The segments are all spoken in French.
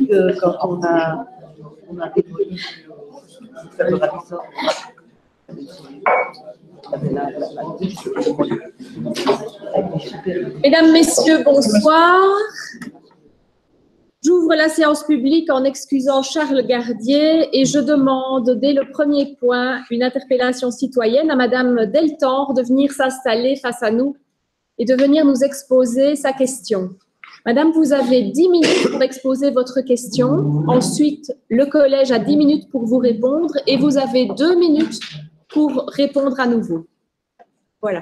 que quand on a démoli le ravisseur, Mesdames, Messieurs, bonsoir. J'ouvre la séance publique en excusant Charles Gardier et je demande dès le premier point une interpellation citoyenne à Madame Deltan de venir s'installer face à nous et de venir nous exposer sa question. Madame, vous avez 10 minutes pour exposer votre question. Ensuite, le collège a 10 minutes pour vous répondre et vous avez 2 minutes pour répondre à nouveau. Voilà.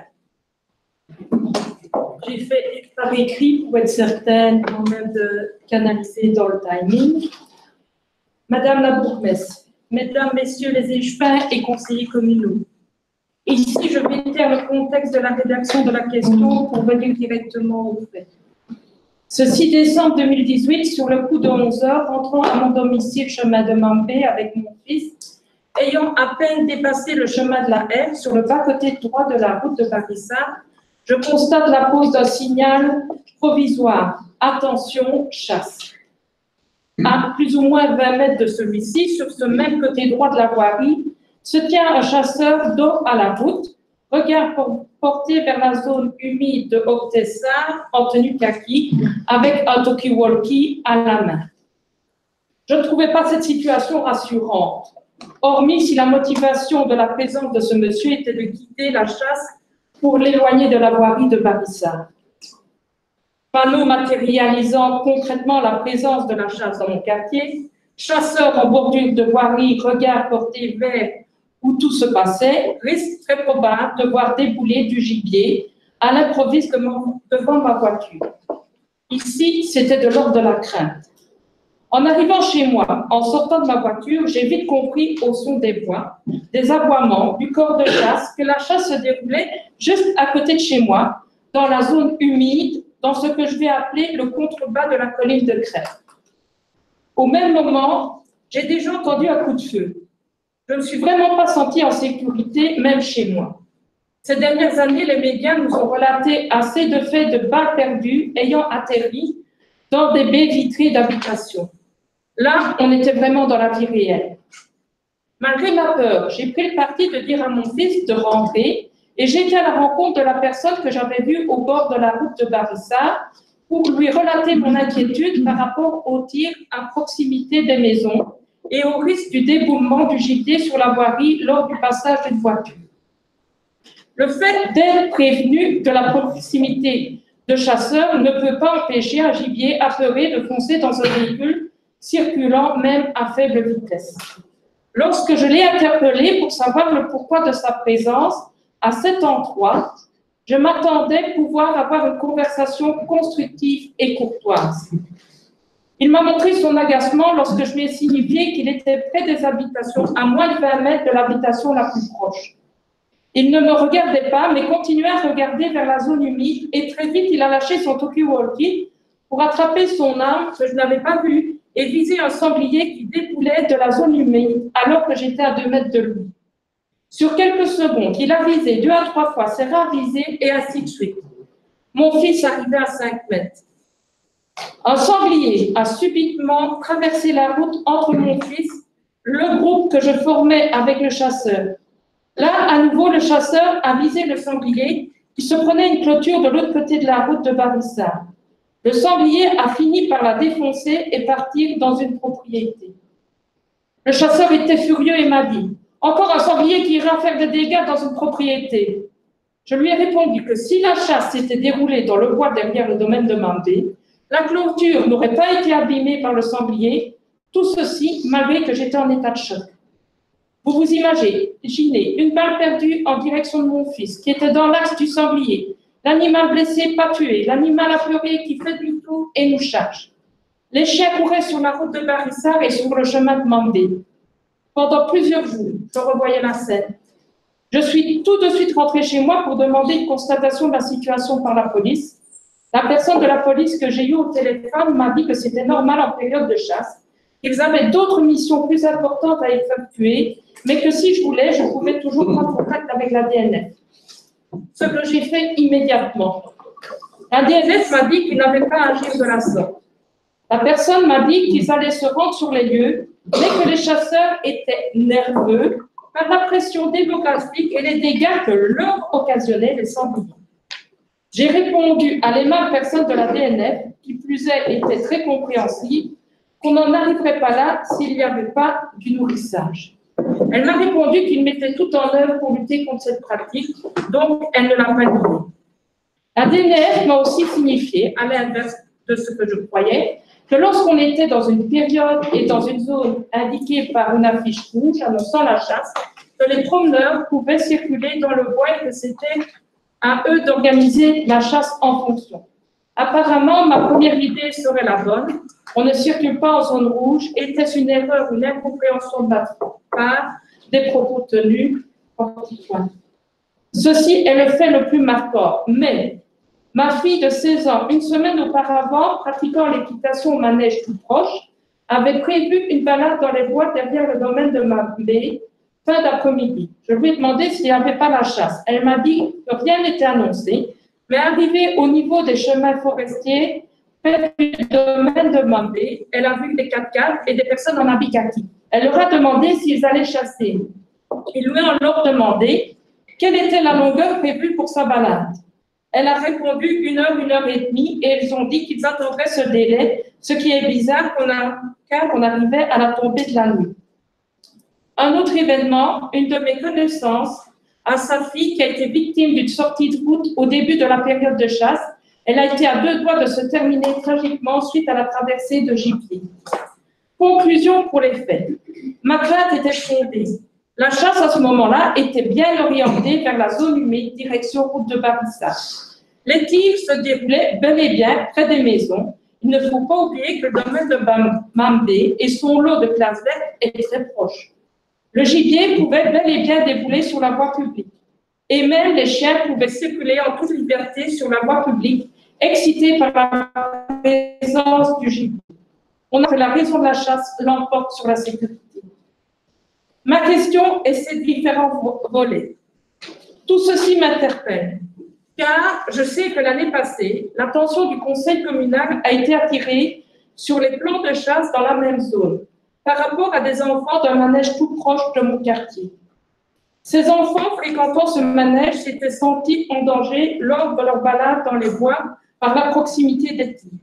J'ai fait par écrit pour être certaine quand même de canaliser dans le timing. Madame la bourgmestre, Mesdames, Messieurs les échevins et conseillers communaux, ici je vais taire le contexte de la rédaction de la question pour venir directement au fait. Ce 6 décembre 2018, sur le coup de 11 heures, rentrant à mon domicile chemin de Mambé avec mon fils, ayant à peine dépassé le chemin de la R sur le bas-côté droit de la route de Barissa, je constate la pose d'un signal provisoire. Attention, chasse. À plus ou moins 20 mètres de celui-ci, sur ce même côté droit de la voirie, se tient un chasseur dos à la route, regard porté vers la zone humide de Octessar en tenue kaki, avec un talkie-walkie à la main. Je ne trouvais pas cette situation rassurante, hormis si la motivation de la présence de ce monsieur était de quitter la chasse pour l'éloigner de la voirie de Barissa. Panneau matérialisant concrètement la présence de la chasse dans mon quartier, chasseurs en bordure de voirie, regard porté vers où tout se passait, risque très probable de voir débouler du gibier à l'improviste devant ma voiture. Ici, c'était de l'ordre de la crainte. En arrivant chez moi, en sortant de ma voiture, j'ai vite compris au son des voix, des aboiements, du corps de chasse, que la chasse se déroulait juste à côté de chez moi, dans la zone humide, dans ce que je vais appeler le contrebas de la colline de Crève. Au même moment, j'ai déjà entendu un coup de feu. Je ne me suis vraiment pas sentie en sécurité, même chez moi. Ces dernières années, les médias nous ont relaté assez de faits de balles perdues ayant atterri dans des baies vitrées d'habitation. Là, on était vraiment dans la vie réelle. Malgré ma peur, j'ai pris le parti de dire à mon fils de rentrer et j'ai été à la rencontre de la personne que j'avais vue au bord de la route de Barissa pour lui relater mon inquiétude par rapport aux tirs à proximité des maisons et au risque du déboulement du gibier sur la voirie lors du passage d'une voiture. Le fait d'être prévenu de la proximité de chasseurs ne peut pas empêcher un gibier apeuré de foncer dans un véhicule circulant même à faible vitesse. Lorsque je l'ai interpellé pour savoir le pourquoi de sa présence à cet endroit, je m'attendais pouvoir avoir une conversation constructive et courtoise. Il m'a montré son agacement lorsque je lui ai signifié qu'il était près des habitations, à moins de 20 mètres de l'habitation la plus proche. Il ne me regardait pas, mais continuait à regarder vers la zone humide et très vite, il a lâché son talkie-walkie pour attraper son arme que je n'avais pas vue et viser un sanglier qui déboulait de la zone humide alors que j'étais à 2 mètres de lui. Sur quelques secondes, il a visé 2 à 3 fois, s'est ravisé et ainsi de suite. Mon fils arrivait à 5 mètres. Un sanglier a subitement traversé la route entre mon fils, le groupe que je formais avec le chasseur. Là, à nouveau, le chasseur a visé le sanglier qui se prenait une clôture de l'autre côté de la route de Barissa. Le sanglier a fini par la défoncer et partir dans une propriété. Le chasseur était furieux et m'a dit « Encore un sanglier qui ira faire des dégâts dans une propriété ». Je lui ai répondu que si la chasse s'était déroulée dans le bois derrière le domaine de Mambé, la clôture n'aurait pas été abîmée par le sanglier, tout ceci malgré que j'étais en état de choc. Vous vous imaginez une balle perdue en direction de mon fils qui était dans l'axe du sanglier, l'animal blessé, pas tué, l'animal apeuré qui fait du tout et nous charge. Les chiens couraient sur la route de Barissa et sur le chemin de Mambé. Pendant plusieurs jours, je revoyais la scène. Je suis tout de suite rentrée chez moi pour demander une constatation de la situation par la police. La personne de la police que j'ai eue au téléphone m'a dit que c'était normal en période de chasse, qu'ils avaient d'autres missions plus importantes à effectuer, mais que si je voulais, je pouvais toujours prendre contact avec la DNF. Ce que j'ai fait immédiatement. La DNF m'a dit qu'il n'avait pas à agir de la sorte. La personne m'a dit qu'ils allaient se rendre sur les lieux, mais que les chasseurs étaient nerveux par la pression démographique et les dégâts que leur occasionnaient les sangliers. J'ai répondu à l'aimable personne de la DNF, qui plus est était très compréhensive, qu'on n'en arriverait pas là s'il n'y avait pas du nourrissage. Elle m'a répondu qu'il mettait tout en œuvre pour lutter contre cette pratique, donc elle ne l'a pas nié. La DNF m'a aussi signifié, à l'inverse de ce que je croyais, que lorsqu'on était dans une période et dans une zone indiquée par une affiche rouge annonçant la chasse, que les promeneurs pouvaient circuler dans le bois et que c'était à eux d'organiser la chasse en fonction. Apparemment, ma première idée serait la bonne. On ne circule pas en zone rouge. Était-ce une erreur ou une incompréhension de ma part des propos tenus? Ceci est le fait le plus marquant. Mais ma fille de 16 ans, une semaine auparavant, pratiquant l'équitation au manège tout proche, avait prévu une balade dans les bois derrière le domaine de Mambé, fin d'après-midi. Je lui ai demandé s'il n'y avait pas la chasse. Elle m'a dit que rien n'était annoncé, mais arrivée au niveau des chemins forestiers, près du domaine de Mambé, elle a vu des 4x4 et des personnes en habit kaki. Elle leur a demandé s'ils allaient chasser. Ils lui ont alors demandé quelle était la longueur prévue pour sa balade. Elle a répondu 1 heure, 1 heure et demie, et ils ont dit qu'ils attendraient ce délai, ce qui est bizarre car on arrivait à la tombée de la nuit. Un autre événement, une de mes connaissances a sa fille qui a été victime d'une sortie de route au début de la période de chasse. Elle a été à 2 doigts de se terminer tragiquement suite à la traversée de gibier. Conclusion pour les faits. Ma crainte était fondée. La chasse à ce moment-là était bien orientée vers la zone humide, direction route de Barbissa. Les tirs se déroulaient bel et bien près des maisons. Il ne faut pas oublier que le domaine de Mambé et son lot de classes vertes est très proche. Le gibier pouvait bel et bien débouler sur la voie publique. Et même les chiens pouvaient circuler en toute liberté sur la voie publique, excités par la présence du gibier. On a que la raison de la chasse l'emporte sur la sécurité. Ma question est ces différents volets. Tout ceci m'interpelle, car je sais que l'année passée, l'attention du conseil communal a été attirée sur les plans de chasse dans la même zone, par rapport à des enfants d'un manège tout proche de mon quartier. Ces enfants fréquentant ce manège s'étaient sentis en danger lors de leur balade dans les bois par la proximité des tirs.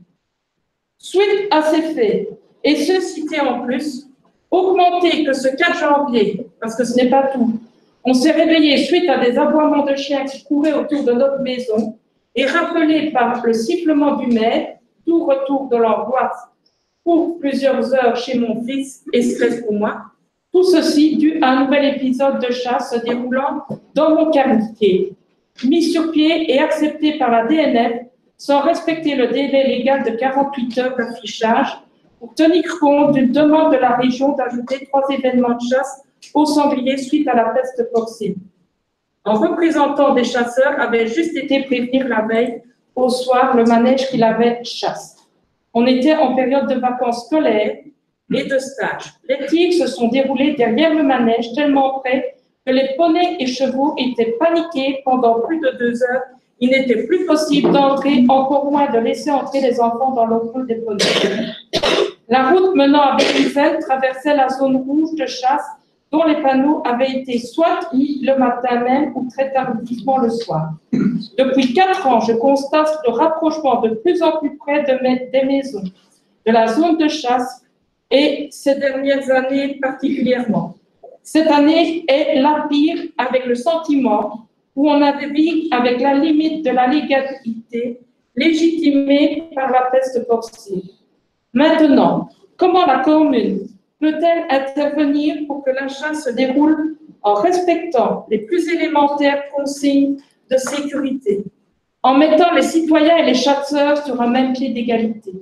Suite à ces faits, et ceux cités en plus, augmenté que ce 4 janvier, parce que ce n'est pas tout, on s'est réveillé suite à des aboiements de chiens qui couraient autour de notre maison et rappelé par le sifflement du maire, tout retour de l'angoisse pour plusieurs heures chez mon fils et stress pour moi. Tout ceci dû à un nouvel épisode de chasse se déroulant dans mon quartier, mis sur pied et accepté par la DNF sans respecter le délai légal de 48 heures d'affichage pour tenir compte d'une demande de la région d'ajouter 3 événements de chasse au sanglier suite à la peste porcine. Un représentant des chasseurs avait juste été prévenir la veille au soir le manège qu'il avait chasse. On était en période de vacances scolaires et de stage. Les tirs se sont déroulés derrière le manège tellement près que les poneys et chevaux étaient paniqués pendant plus de 2 heures. Il n'était plus possible d'entrer, encore moins de laisser entrer les enfants dans l'enclos des poneys. La route menant à Bruxelles traversait la zone rouge de chasse dont les panneaux avaient été soit mis le matin même ou très tardivement le soir. Depuis 4 ans, je constate le rapprochement de plus en plus près des maisons, de la zone de chasse et ces dernières années particulièrement. Cette année est la pire avec le sentiment où on navigue avec la limite de la légalité légitimée par la peste porcine. Maintenant, comment la commune peut-elle intervenir pour que la chasse se déroule en respectant les plus élémentaires consignes de sécurité, en mettant les citoyens et les chasseurs sur un même pied d'égalité?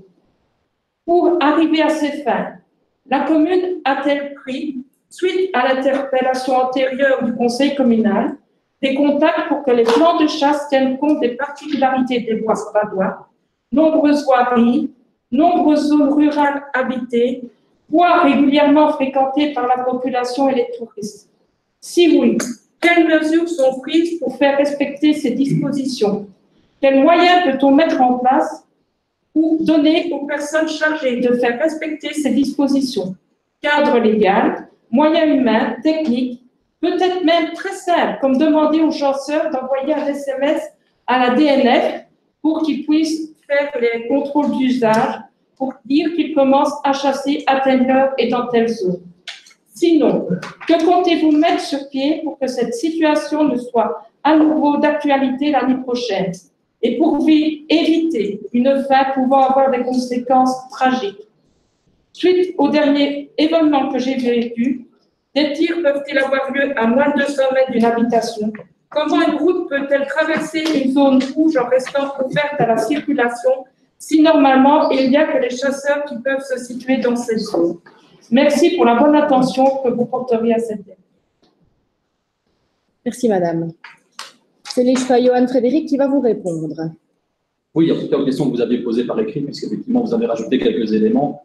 Pour arriver à ces fins, la commune a-t-elle pris, suite à l'interpellation antérieure du conseil communal, des contacts pour que les plans de chasse tiennent compte des particularités des bois spadois, nombreuses voiries, nombreuses zones rurales habitées, bois régulièrement fréquentés par la population et les touristes? Si oui, quelles mesures sont prises pour faire respecter ces dispositions? Quels moyens peut-on mettre en place ou donner aux personnes chargées de faire respecter ces dispositions. Cadre légal, moyens humains, techniques, peut-être même très simple, comme demander aux chasseurs d'envoyer un SMS à la DNF pour qu'ils puissent faire les contrôles d'usage, pour dire qu'ils commencent à chasser à telle heure et dans telle zone. Sinon, que comptez-vous mettre sur pied pour que cette situation ne soit à nouveau d'actualité l'année prochaine et pour éviter une fin pouvant avoir des conséquences tragiques? Suite au dernier événement que j'ai vécu, des tirs peuvent-ils avoir lieu à moins de 200 mètres d'une habitation? Comment une route peut-elle traverser une zone rouge en restant ouverte à la circulation si normalement il n'y a que les chasseurs qui peuvent se situer dans cette zone? Merci pour la bonne attention que vous porteriez à cette thème. Merci, madame. C'est l'échevin Johan Frédéric qui va vous répondre. Oui, en tout cas, aux questions que vous aviez posées par écrit, puisqu'effectivement, vous avez rajouté quelques éléments.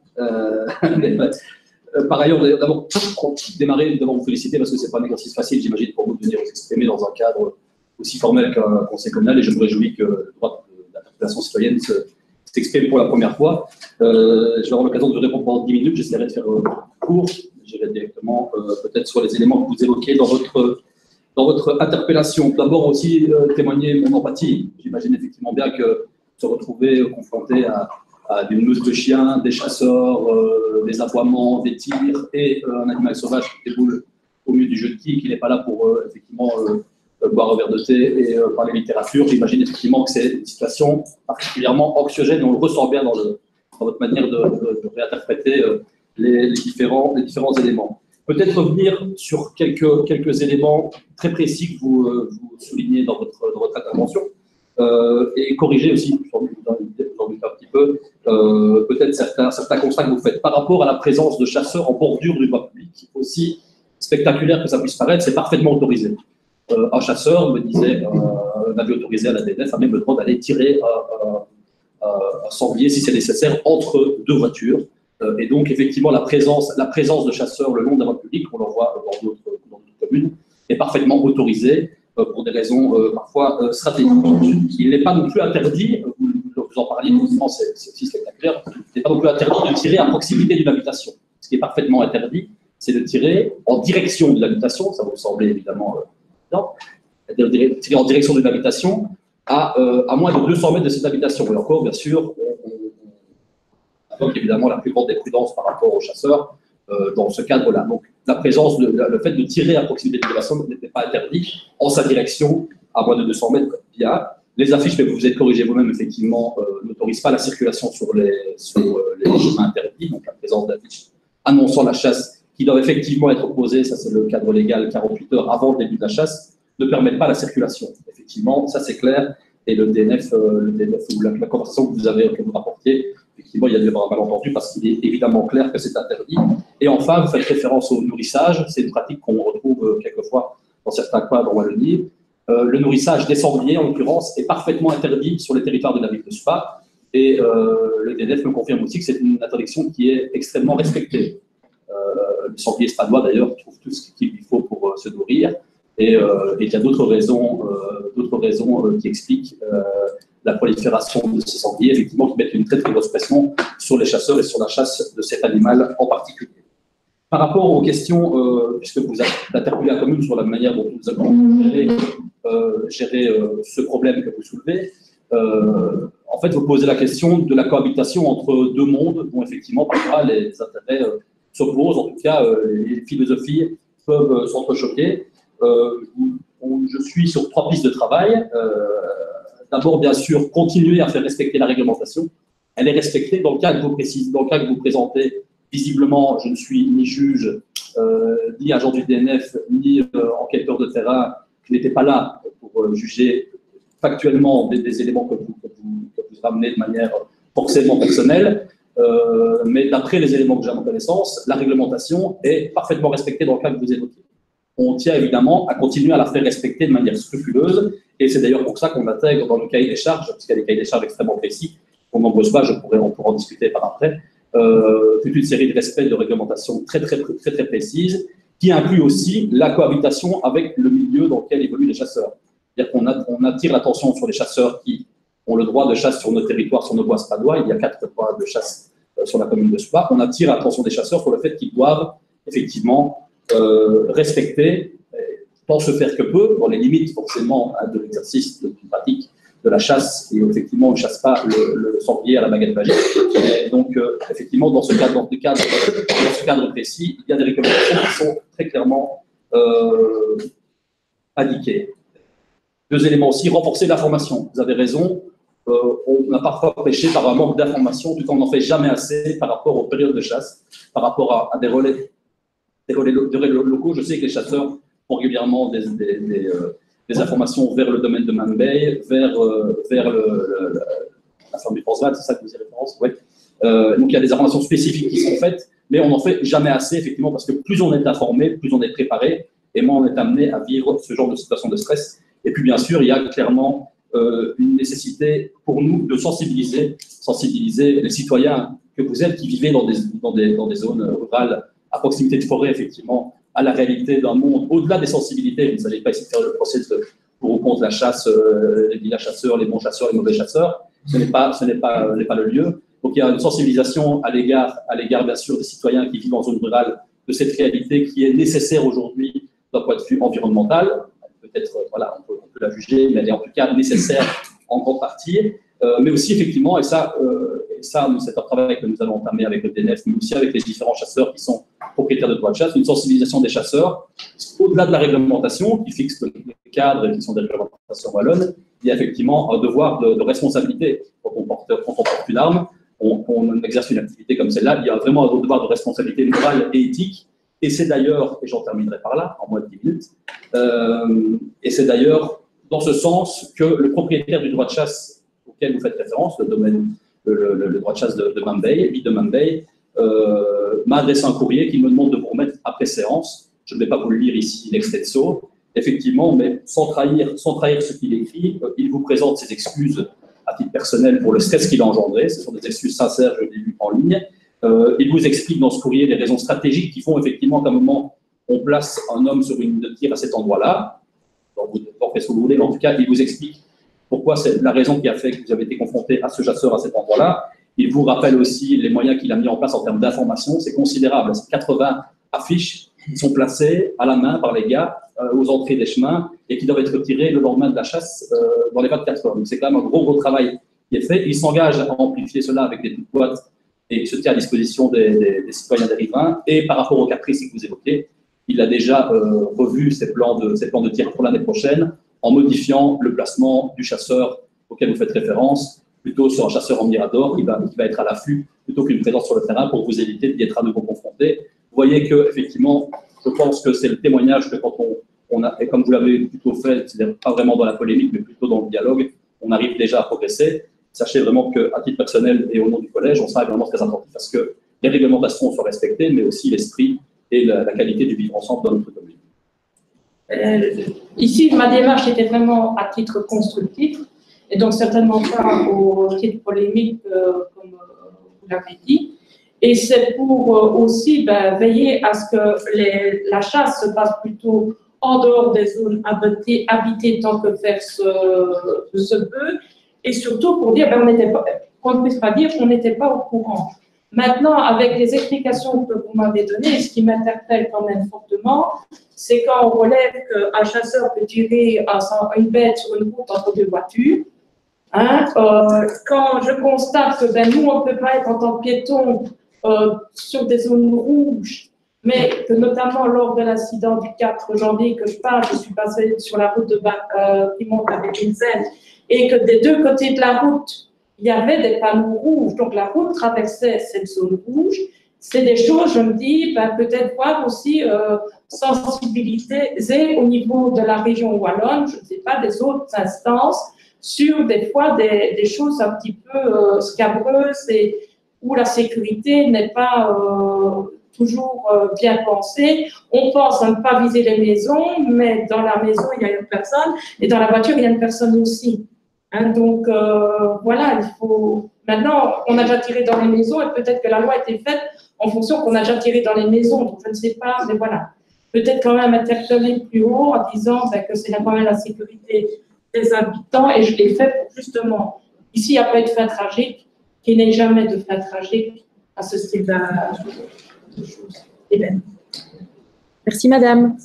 Par ailleurs, d'abord, pour démarrer, d'abord vous féliciter parce que ce n'est pas un exercice facile, j'imagine, pour vous de venir vous exprimer dans un cadre aussi formel qu'un conseil communal, et je me réjouis que le droit d'interpellation citoyenne s'exprime pour la première fois. Je vais avoir l'occasion de vous répondre pendant 10 minutes, j'essaierai de faire court, j'irai directement peut-être sur les éléments que vous évoquez dans votre interpellation. D'abord aussi témoigner mon empathie. J'imagine effectivement bien que se retrouver confronté à des meutes de chiens, des chasseurs, des aboiements, des tirs et un animal sauvage qui déboule au milieu du jeu de quilles, qui n'est pas là pour effectivement boire un verre de thé et parler littérature. J'imagine effectivement que c'est une situation particulièrement anxiogène et on le ressent bien dans votre manière de réinterpréter les différents éléments. Peut-être revenir sur quelques éléments très précis que vous soulignez dans votre intervention et corriger aussi, j'en doute un petit peu, peut-être certains constats que vous faites par rapport à la présence de chasseurs en bordure du droit public. Aussi spectaculaire que ça puisse paraître, c'est parfaitement autorisé. Un chasseur me disait, un avis autorisé à la DNF a même le droit d'aller tirer un sanglier si c'est nécessaire entre deux voitures. Et donc, effectivement, la présence de chasseurs le long de la voie publique, on l'en voit dans d'autres communes, est parfaitement autorisée pour des raisons parfois stratégiques. Il n'est pas non plus interdit, vous en parliez, c'est aussi spectaculaire, il n'est pas non plus interdit de tirer à proximité d'une habitation. Ce qui est parfaitement interdit, c'est de tirer en direction de l'habitation, ça vous semblait évidemment évident, de tirer en direction d'une habitation à moins de 200 mètres de cette habitation. Et encore, bien sûr, donc évidemment la plus grande des prudences par rapport aux chasseurs dans ce cadre-là. Donc la présence, le fait de tirer à proximité de la personne n'était pas interdit en sa direction à moins de 200 mètres. Bien. Les affiches, mais vous êtes corrigé vous-même, effectivement, n'autorisent pas la circulation sur les chemins interdits, donc la présence d'affiches annonçant la chasse qui doivent effectivement être posées, ça c'est le cadre légal 48 heures avant le début de la chasse, ne permettent pas la circulation. Effectivement, ça c'est clair, et le DNF ou la conversation que vous rapportiez, effectivement, il y a des malentendus parce qu'il est évidemment clair que c'est interdit. Et enfin, vous faites référence au nourrissage. C'est une pratique qu'on retrouve quelquefois dans certains coins dans Wallonie. Le nourrissage des sangliers, en l'occurrence, est parfaitement interdit sur les territoires de la ville de Spa. Et le DNF me confirme aussi que c'est une interdiction qui est extrêmement respectée. Le sanglier spanois, d'ailleurs, trouve tout ce qu'il faut pour se nourrir. Et il y a d'autres raisons qui expliquent la prolifération de ces sangliers, effectivement, qui mettent une très très grosse pression sur les chasseurs et sur la chasse de cet animal en particulier. Par rapport aux questions, puisque vous avez interpellé la commune sur la manière dont nous allons gérer ce problème que vous soulevez, en fait, vous posez la question de la cohabitation entre deux mondes dont effectivement, parfois, les intérêts s'opposent, en tout cas, les philosophies peuvent s'entrechoquer. Je suis sur 3 pistes de travail. D'abord, bien sûr, continuer à faire respecter la réglementation. Elle est respectée dans le cas que vous présentez. Visiblement, je ne suis ni juge, ni agent du DNF, ni enquêteur de terrain. Je n'étais pas là pour juger factuellement des éléments que vous ramenez de manière forcément personnelle. Mais d'après les éléments que j'ai à ma connaissance, la réglementation est parfaitement respectée dans le cas que vous évoquez. On tient évidemment à continuer à la faire respecter de manière scrupuleuse, et c'est d'ailleurs pour ça qu'on intègre dans le cahier des charges, parce qu'il y a des cahiers des charges extrêmement précis, pour nombreuses pages, on pourra en discuter par après, toute une série de respects de réglementation très précises, qui inclut aussi la cohabitation avec le milieu dans lequel évoluent les chasseurs. C'est-à-dire qu'on attire l'attention sur les chasseurs qui ont le droit de chasse sur nos territoires, sur nos bois spadois. Il y a 4 droits de chasse sur la commune de Soie. On attire l'attention des chasseurs sur le fait qu'ils doivent effectivement respecter, tant se faire que peu, dans les limites forcément de l'exercice de pratique de la chasse, et effectivement on ne chasse pas le sanglier à la baguette magique. Et donc effectivement dans ce cadre précis, il y a des recommandations qui sont très clairement indiquées. 2 éléments aussi, renforcer l'information. Vous avez raison, on a parfois prêché par un manque d'information, tout en n'en fait jamais assez par rapport aux périodes de chasse, par rapport à des relais locaux. Je sais que les chasseurs font régulièrement des informations vers le domaine de Mambay, vers la ferme du Transvaal, c'est ça que vous y référence, ouais. Donc il y a des informations spécifiques qui sont faites, mais on n'en fait jamais assez, effectivement, parce que plus on est informé, plus on est préparé, et moins on est amené à vivre ce genre de situation de stress. Et puis bien sûr, il y a clairement une nécessité pour nous de sensibiliser les citoyens que vous êtes, qui vivez dans des zones rurales, à proximité de forêts, effectivement, à la réalité d'un monde au-delà des sensibilités. Vous ne savez pas essayer de faire le procès pour ou contre la chasse, les vilains chasseurs, les bons chasseurs, les mauvais chasseurs. Ce n'est pas le lieu. Donc il y a une sensibilisation à l'égard bien sûr des citoyens qui vivent en zone rurale de cette réalité qui est nécessaire aujourd'hui d'un point de vue environnemental. Peut-être, voilà, on peut la juger, mais elle est en tout cas nécessaire en grande partie. Mais aussi effectivement, et ça c'est un travail que nous allons entamer avec le DNF, mais aussi avec les différents chasseurs qui sont propriétaires de droits de chasse, une sensibilisation des chasseurs, au-delà de la réglementation qui fixe le cadre et qui sont des réglementations wallonnes, il y a effectivement un devoir de responsabilité. Quand on porte une arme, on exerce une activité comme celle-là, il y a vraiment un devoir de responsabilité morale et éthique, et c'est d'ailleurs, et j'en terminerai par là, en moins de 10 minutes, et c'est d'ailleurs dans ce sens que le propriétaire du droit de chasse auquel vous faites référence, le droit de chasse de Mambay, Ville de Mambay, m'a adressé un courrier qui me demande de vous remettre après séance. Je ne vais pas vous le lire ici, l'extenso. Effectivement, mais sans trahir ce qu'il écrit, il vous présente ses excuses à titre personnel pour le stress qu'il a engendré. Ce sont des excuses sincères, je l'ai lu en ligne. Il vous explique dans ce courrier les raisons stratégiques qui font effectivement qu'à un moment, on place un homme sur une ligne de tir à cet endroit-là. Donc, vous en faites ce que vous voulez, mais en tout cas, il vous explique pourquoi c'est la raison qui a fait que vous avez été confronté à ce chasseur à cet endroit-là. Il vous rappelle aussi les moyens qu'il a mis en place en termes d'information. C'est considérable. C'est 80 affiches qui sont placées à la main par les gars aux entrées des chemins et qui doivent être retirées le lendemain de la chasse dans les 24 heures. Donc c'est quand même un gros travail qui est fait. Il s'engage à amplifier cela avec des petites boîtes et il se tient à disposition des citoyens des riverains. Et par rapport aux caprices que vous évoquez, il a déjà revu ses plans de tir pour l'année prochaine en modifiant le placement du chasseur auquel vous faites référence, plutôt sur un chasseur en mirador qui va être à l'affût plutôt qu'une présence sur le terrain pour vous éviter d'y être à nouveau confronté. Vous voyez que effectivement, je pense que c'est le témoignage que quand on a, et comme vous l'avez plutôt fait, c'est-à-dire pas vraiment dans la polémique, mais plutôt dans le dialogue, on arrive déjà à progresser. Sachez vraiment qu'à titre personnel et au nom du collège, on sera vraiment très attentif parce que les réglementations soient respectées, mais aussi l'esprit et la qualité du vivre ensemble dans notre commune. Ici, ma démarche était vraiment à titre constructif et donc certainement pas au titre polémique comme vous l'avez dit. Et c'est pour aussi veiller à ce que la chasse se passe plutôt en dehors des zones habitées tant que faire se peut. Et surtout pour dire qu'on ne puisse pas dire qu'on n'était pas au courant. Maintenant, avec les explications que vous m'avez données, ce qui m'interpelle quand même fortement, c'est quand on relève qu'un chasseur peut tirer une bête sur une route entre 2 voitures. Quand je constate que nous, on ne peut pas être en tant que piéton sur des zones rouges, mais que notamment lors de l'incident du 4 janvier que je parle, je suis passée sur la route qui monte avec une scène, et que des 2 côtés de la route, il y avait des panneaux rouges, donc la route traversait cette zone rouge. C'est des choses, je me dis, peut-être voir aussi sensibiliser au niveau de la région wallonne, je ne sais pas, des autres instances, sur des fois des choses un petit peu scabreuses et où la sécurité n'est pas toujours bien pensée. On pense à ne pas viser les maisons, mais dans la maison, il y a une personne, et dans la voiture, il y a une personne aussi. Donc, voilà, il faut... Maintenant, on a déjà tiré dans les maisons, et peut-être que la loi a été faite en fonction qu'on a déjà tiré dans les maisons, donc je ne sais pas, mais voilà. Peut-être quand même interpeller plus haut en disant que c'est quand même la sécurité des habitants, et je l'ai fait pour justement Ici, il n'y a pas de fin tragique, qu'il n'y ait jamais de fin tragique à ce style de choses. Et bien. Merci, madame.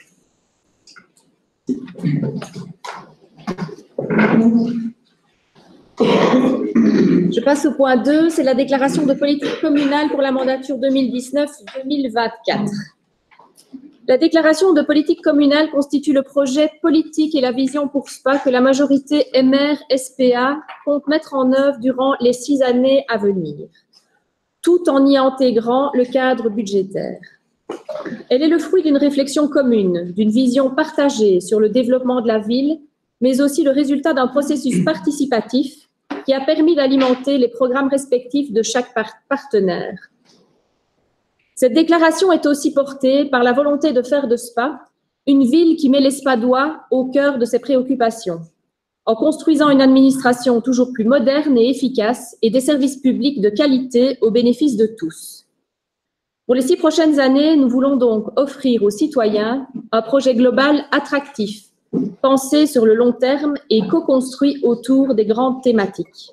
Je passe au point 2, c'est la déclaration de politique communale pour la mandature 2019-2024. La déclaration de politique communale constitue le projet politique et la vision pour SPA que la majorité MR-SPA compte mettre en œuvre durant les 6 années à venir, tout en y intégrant le cadre budgétaire. Elle est le fruit d'une réflexion commune, d'une vision partagée sur le développement de la ville, mais aussi le résultat d'un processus participatif qui a permis d'alimenter les programmes respectifs de chaque partenaire. Cette déclaration est aussi portée par la volonté de faire de Spa une ville qui met les Spadois au cœur de ses préoccupations, en construisant une administration toujours plus moderne et efficace et des services publics de qualité au bénéfice de tous. Pour les 6 prochaines années, nous voulons donc offrir aux citoyens un projet global attractif, pensé sur le long terme et co-construit autour des grandes thématiques.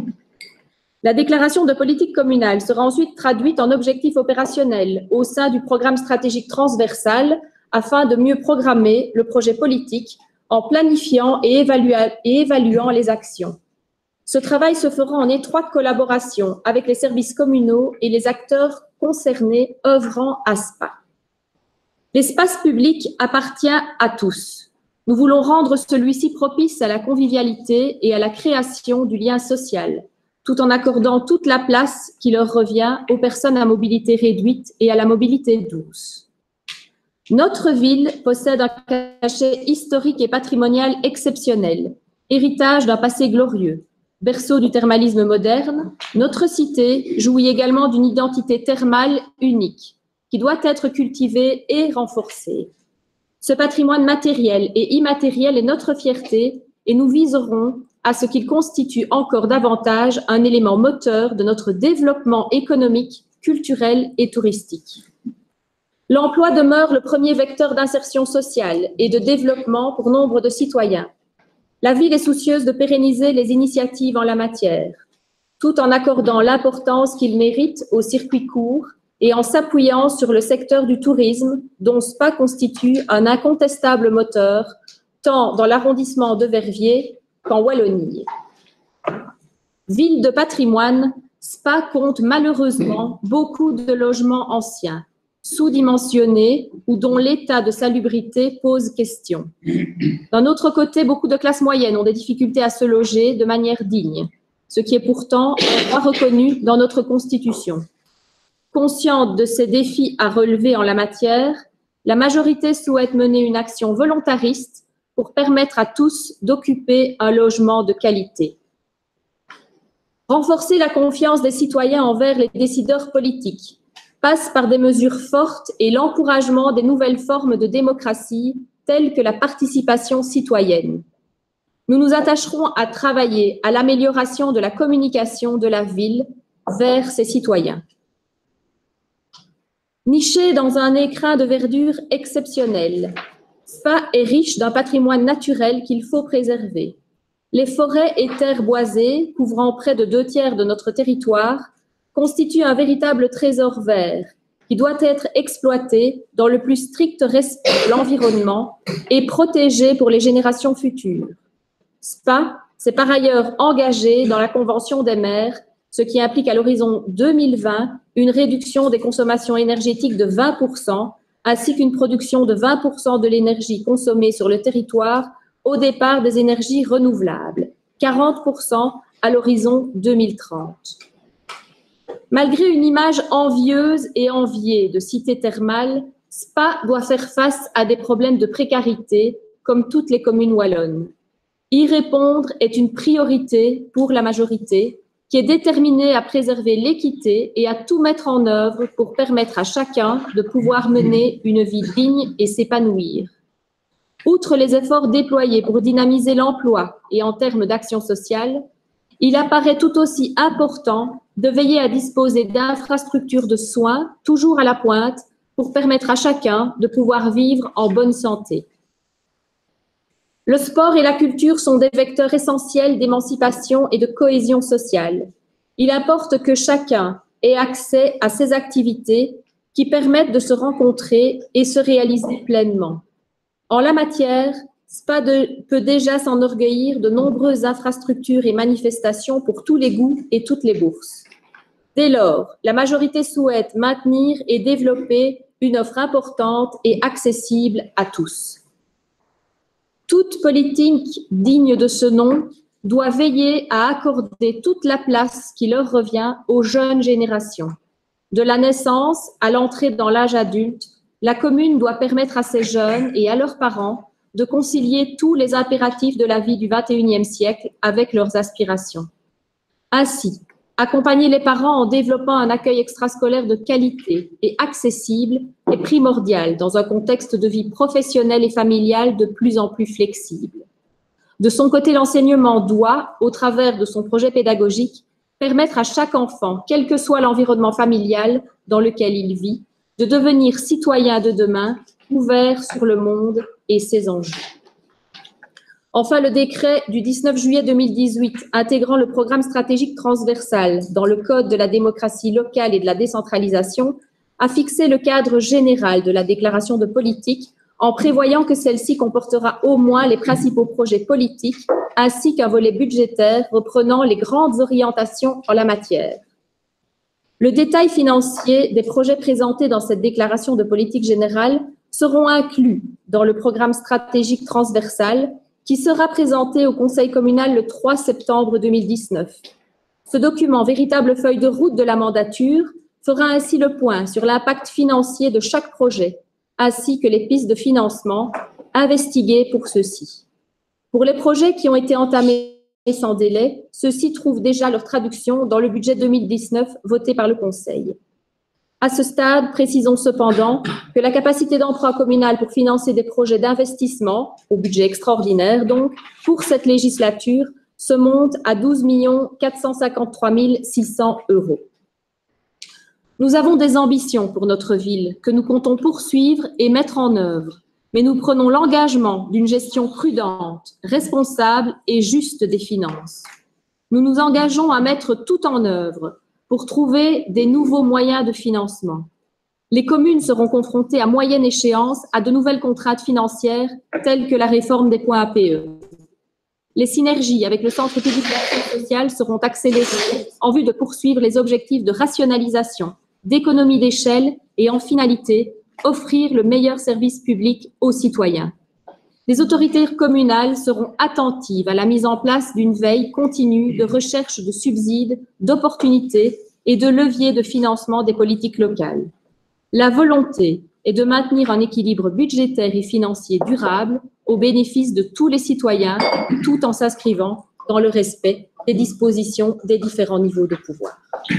La déclaration de politique communale sera ensuite traduite en objectifs opérationnels au sein du programme stratégique transversal afin de mieux programmer le projet politique en planifiant et évaluant les actions. Ce travail se fera en étroite collaboration avec les services communaux et les acteurs concernés œuvrant à SPA. L'espace public appartient à tous. Nous voulons rendre celui-ci propice à la convivialité et à la création du lien social, tout en accordant toute la place qui leur revient aux personnes à mobilité réduite et à la mobilité douce. Notre ville possède un cachet historique et patrimonial exceptionnel, héritage d'un passé glorieux. Berceau du thermalisme moderne, notre cité jouit également d'une identité thermale unique, qui doit être cultivée et renforcée. Ce patrimoine matériel et immatériel est notre fierté et nous viserons à ce qu'il constitue encore davantage un élément moteur de notre développement économique, culturel et touristique. L'emploi demeure le premier vecteur d'insertion sociale et de développement pour nombre de citoyens. La ville est soucieuse de pérenniser les initiatives en la matière, tout en accordant l'importance qu'il mérite aux circuits courts et en s'appuyant sur le secteur du tourisme, dont SPA constitue un incontestable moteur, tant dans l'arrondissement de Verviers qu'en Wallonie. Ville de patrimoine, SPA compte malheureusement beaucoup de logements anciens, sous-dimensionnés ou dont l'état de salubrité pose question. D'un autre côté, beaucoup de classes moyennes ont des difficultés à se loger de manière digne, ce qui est pourtant un droit reconnu dans notre Constitution. Consciente de ces défis à relever en la matière, la majorité souhaite mener une action volontariste pour permettre à tous d'occuper un logement de qualité. Renforcer la confiance des citoyens envers les décideurs politiques passe par des mesures fortes et l'encouragement des nouvelles formes de démocratie telles que la participation citoyenne. Nous nous attacherons à travailler à l'amélioration de la communication de la ville vers ses citoyens. Niché dans un écrin de verdure exceptionnel, SPA est riche d'un patrimoine naturel qu'il faut préserver. Les forêts et terres boisées, couvrant près de 2/3 de notre territoire, constituent un véritable trésor vert qui doit être exploité dans le plus strict respect de l'environnement et protégé pour les générations futures. SPA s'est par ailleurs engagé dans la Convention des maires, ce qui implique à l'horizon 2020 une réduction des consommations énergétiques de 20%, ainsi qu'une production de 20% de l'énergie consommée sur le territoire au départ des énergies renouvelables, 40% à l'horizon 2030. Malgré une image envieuse et enviée de cité thermale, SPA doit faire face à des problèmes de précarité, comme toutes les communes wallonnes. Y répondre est une priorité pour la majorité, qui est déterminée à préserver l'équité et à tout mettre en œuvre pour permettre à chacun de pouvoir mener une vie digne et s'épanouir. Outre les efforts déployés pour dynamiser l'emploi et en termes d'action sociale, il apparaît tout aussi important de veiller à disposer d'infrastructures de soins toujours à la pointe pour permettre à chacun de pouvoir vivre en bonne santé. Le sport et la culture sont des vecteurs essentiels d'émancipation et de cohésion sociale. Il importe que chacun ait accès à ces activités qui permettent de se rencontrer et se réaliser pleinement. En la matière, SPA peut déjà s'enorgueillir de nombreuses infrastructures et manifestations pour tous les goûts et toutes les bourses. Dès lors, la majorité souhaite maintenir et développer une offre importante et accessible à tous. Toute politique digne de ce nom doit veiller à accorder toute la place qui leur revient aux jeunes générations. De la naissance à l'entrée dans l'âge adulte, la commune doit permettre à ces jeunes et à leurs parents de concilier tous les impératifs de la vie du XXIe siècle avec leurs aspirations. Ainsi, accompagner les parents en développant un accueil extrascolaire de qualité et accessible est primordial dans un contexte de vie professionnelle et familiale de plus en plus flexible. De son côté, l'enseignement doit, au travers de son projet pédagogique, permettre à chaque enfant, quel que soit l'environnement familial dans lequel il vit, de devenir citoyen de demain, ouvert sur le monde et ses enjeux. Enfin, le décret du 19 juillet 2018 intégrant le programme stratégique transversal dans le Code de la démocratie locale et de la décentralisation a fixé le cadre général de la déclaration de politique en prévoyant que celle-ci comportera au moins les principaux projets politiques ainsi qu'un volet budgétaire reprenant les grandes orientations en la matière. Le détail financier des projets présentés dans cette déclaration de politique générale seront inclus dans le programme stratégique transversal qui sera présenté au Conseil communal le 3 septembre 2019. Ce document, véritable feuille de route de la mandature, fera ainsi le point sur l'impact financier de chaque projet, ainsi que les pistes de financement investiguées pour ceux-ci. Pour les projets qui ont été entamés sans délai, ceux-ci trouvent déjà leur traduction dans le budget 2019 voté par le Conseil. À ce stade, précisons cependant que la capacité d'emprunt communal pour financer des projets d'investissement, au budget extraordinaire donc, pour cette législature, se monte à 12 453 600 €. Nous avons des ambitions pour notre ville que nous comptons poursuivre et mettre en œuvre, mais nous prenons l'engagement d'une gestion prudente, responsable et juste des finances. Nous nous engageons à mettre tout en œuvre pour trouver des nouveaux moyens de financement. Les communes seront confrontées à moyenne échéance à de nouvelles contraintes financières telles que la réforme des points APE. Les synergies avec le Centre public d'action sociale seront accélérées en vue de poursuivre les objectifs de rationalisation, d'économie d'échelle et en finalité, offrir le meilleur service public aux citoyens. Les autorités communales seront attentives à la mise en place d'une veille continue de recherche de subsides, d'opportunités et de leviers de financement des politiques locales. La volonté est de maintenir un équilibre budgétaire et financier durable au bénéfice de tous les citoyens, tout en s'inscrivant dans le respect des dispositions des différents niveaux de pouvoir.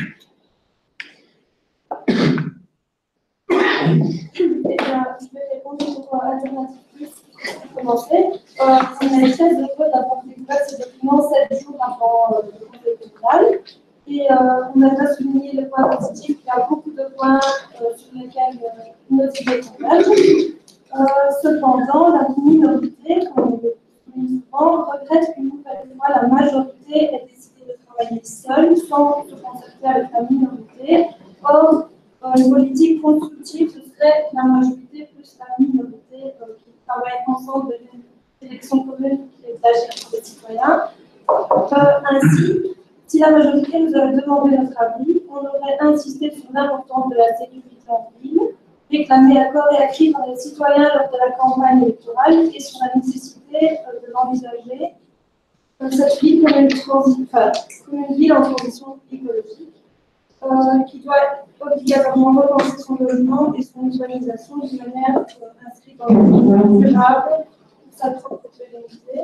Je vais répondre pour Alternative Plus pour commencer. On est très heureux d'avoir découvert ce document 7 jours avant le Conseil communal. Et on aimerait souligner le point positif. Il y a beaucoup de points sur lesquels nos idées convergent. Cependant, la minorité, comme on le dit souvent, regrette qu'une nouvelle fois la majorité ait décidé de travailler seule sans se concerter avec la minorité. Or, une politique constructive, ce serait la majorité plus la minorité qui travaillent ensemble de l'élection commune qui est d'agir pour les citoyens. Ainsi, si la majorité nous avait demandé notre avis, on aurait insisté sur l'importance de la sécurité en ville, réclamé à corps et à cri par les citoyens lors de la campagne électorale et sur la nécessité de l'envisager cette ville comme une ville en transition écologique. Qui doit obligatoirement repenser son logement et son urbanisation d'une manière inscrite dans le monde durable pour sa propre pérennité.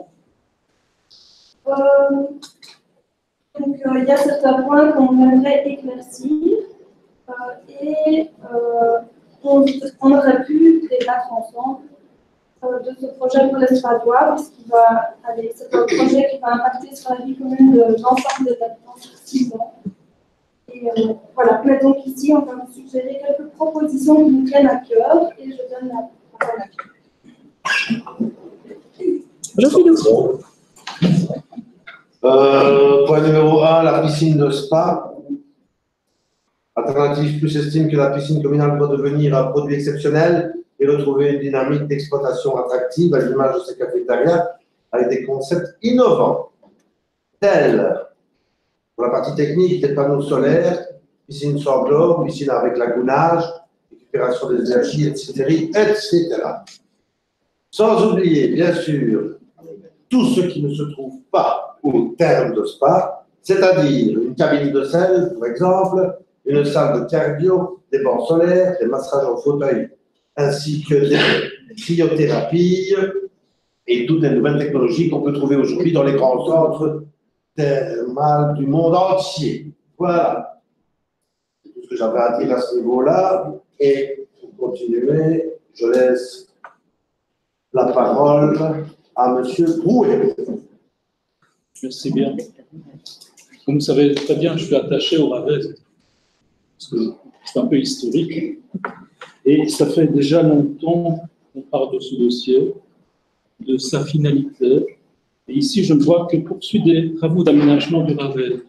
Donc, il y a certains points qu'on aimerait éclaircir et on aurait pu débattre ensemble de ce projet pour l'Estradois, puisqu'il va aller, c'est un projet qui va impacter sur la vie commune de l'ensemble des habitants sur 6 ans. Et voilà, mais donc ici, on va vous suggérer quelques propositions qui nous tiennent à cœur et je donne la parole à Jean-Philippe. Point numéro 1, la piscine de spa. Alternative Plus estime que la piscine communale doit devenir un produit exceptionnel et retrouver une dynamique d'exploitation attractive à l'image de ces cafétérias avec des concepts innovants, tels, pour la partie technique, des panneaux solaires, piscine sans chlore, piscine avec lagounage, récupération des énergies, etc. Sans oublier, bien sûr, tout ce qui ne se trouve pas au terme de spa, c'est-à-dire une cabine de sel, par exemple, une salle de cardio, des bancs solaires, des massages en fauteuil, ainsi que des cryothérapies et toutes les nouvelles technologies qu'on peut trouver aujourd'hui dans les grands centres thermales du monde entier. Voilà. C'est tout ce que j'avais à dire à ce niveau-là. Et pour continuer, je laisse la parole à M. Brouet. Merci bien. Comme vous savez très bien, je suis attaché au Ravel, parce que c'est un peu historique. Et ça fait déjà longtemps qu'on parle de ce dossier, de sa finalité. Et ici, je ne vois que poursuivre des travaux d'aménagement du Ravel.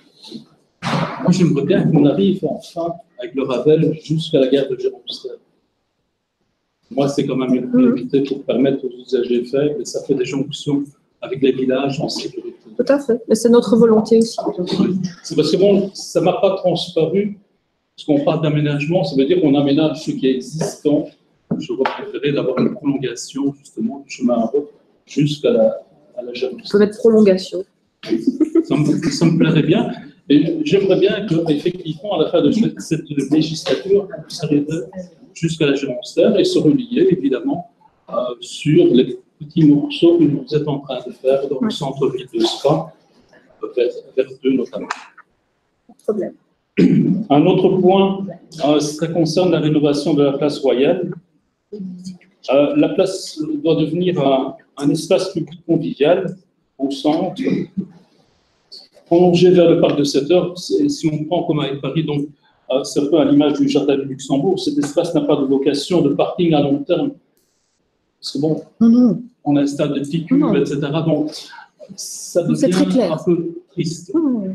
Moi, j'aimerais bien qu'on arrive enfin avec le Ravel jusqu'à la gare de Jérôme-Ster. Moi, c'est quand même une priorité pour permettre aux usagers faibles, et ça fait des jonctions avec les villages en sécurité. Tout à fait, mais c'est notre volonté aussi. C'est parce que bon, ça ne m'a pas transparu, parce qu'on parle d'aménagement, ça veut dire qu'on aménage ce qui est existant. J'aurais préféré d'avoir une prolongation, justement, du chemin à route jusqu'à la Jérôme-Ster. On peut mettre prolongation. Ça me plairait bien. Et j'aimerais bien qu'effectivement, à la fin de cette législature, on puisse arriver jusqu'à la Jérôme-Ster et se relier, évidemment, sur les petits morceaux que vous êtes en train de faire dans le centre-ville de Spa, vers 2 notamment. Pas de problème. Un autre point, ça concerne la rénovation de la place Royale. La place doit devenir un espace public convivial au centre, prolongé vers le parc de 7 heures. Si on prend comme avec Paris, donc c'est un peu à l'image du jardin du Luxembourg, cet espace n'a pas de vocation de parking à long terme. Parce que bon, on installe des petits cubes, etc. Donc ça devient un peu triste.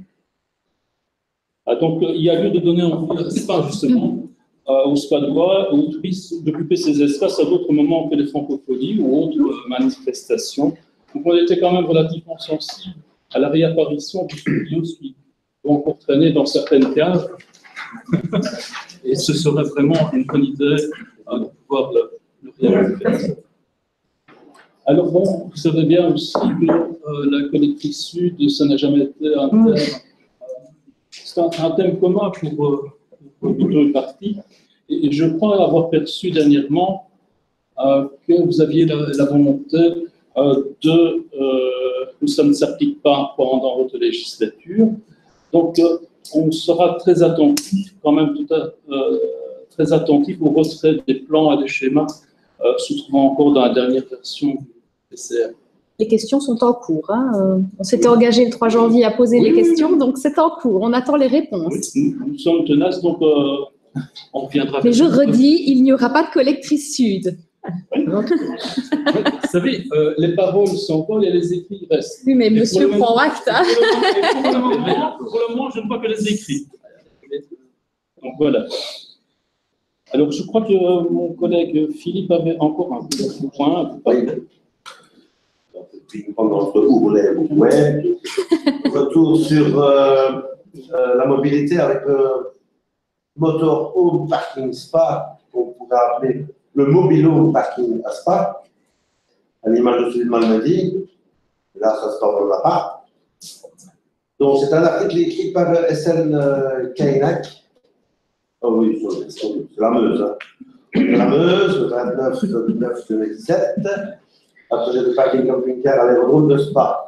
Donc il y a lieu de donner un espace justement aux Spadois, aux touristes, d'occuper ces espaces à d'autres moments que les francophonies ou autres manifestations. Donc on était quand même relativement sensible à la réapparition du studio qui vont encore traîner dans certaines caves. Et ce serait vraiment une bonne idée de pouvoir le réaliser. Alors bon, vous savez bien aussi que la collectrice sud, ça n'a jamais été un thème. C'est un thème commun pour les deux parties. Et je crois avoir perçu dernièrement que vous aviez la volonté que ça ne s'applique pas pendant votre législature. Donc, on sera très attentif, quand même très attentif au retrait des plans et des schémas se trouvant encore dans la dernière version du PCR. Les questions sont en cours. Hein. On s'était engagé le 3 janvier à poser les questions, donc c'est en cours. On attend les réponses. Oui, nous sommes tenaces, donc on reviendra. Mais je redis, il n'y aura pas de collectrice sud. Oui. Vous savez, les paroles sont bonnes et les écrits restent. Oui, mais monsieur prend acte. Hein. Pour le moment, je ne vois que les écrits. Donc voilà. Alors, je crois que mon collègue Philippe avait encore un point. Entre Ourlet et Brouet. Retour sur la mobilité avec le motorhome parking Spa, qu'on pourrait appeler le mobilo parking à Spa, à l'image de celui de Malmedy. Là, ça se passe dans l'appart. Donc, c'est un article écrit par SN Kainak. Oh oui, c'est la Meuse. Hein. La Meuse, le 29/9/2017. Un projet de parking camping-car à l'aérodrome de Spa.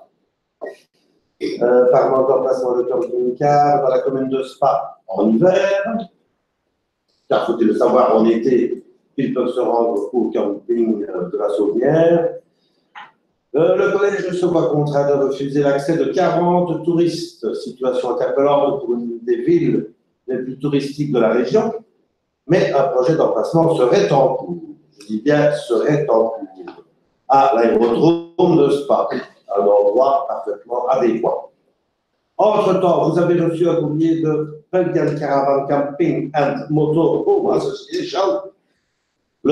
Par manque d'emplacement de camping-car dans la commune de Spa en hiver. Car faut-il le savoir, en été, ils peuvent se rendre au camping de la Saunière. Le collège se voit contraint de refuser l'accès de 40 touristes, situation interpellante pour une des villes les plus touristiques de la région, mais un projet d'emplacement serait en cours. Je dis bien serait en cours. à l'aérodrome de Spa, un endroit parfaitement adéquat. Entre-temps, vous avez reçu un courrier de Belgian Caravan Camping and Motor Association le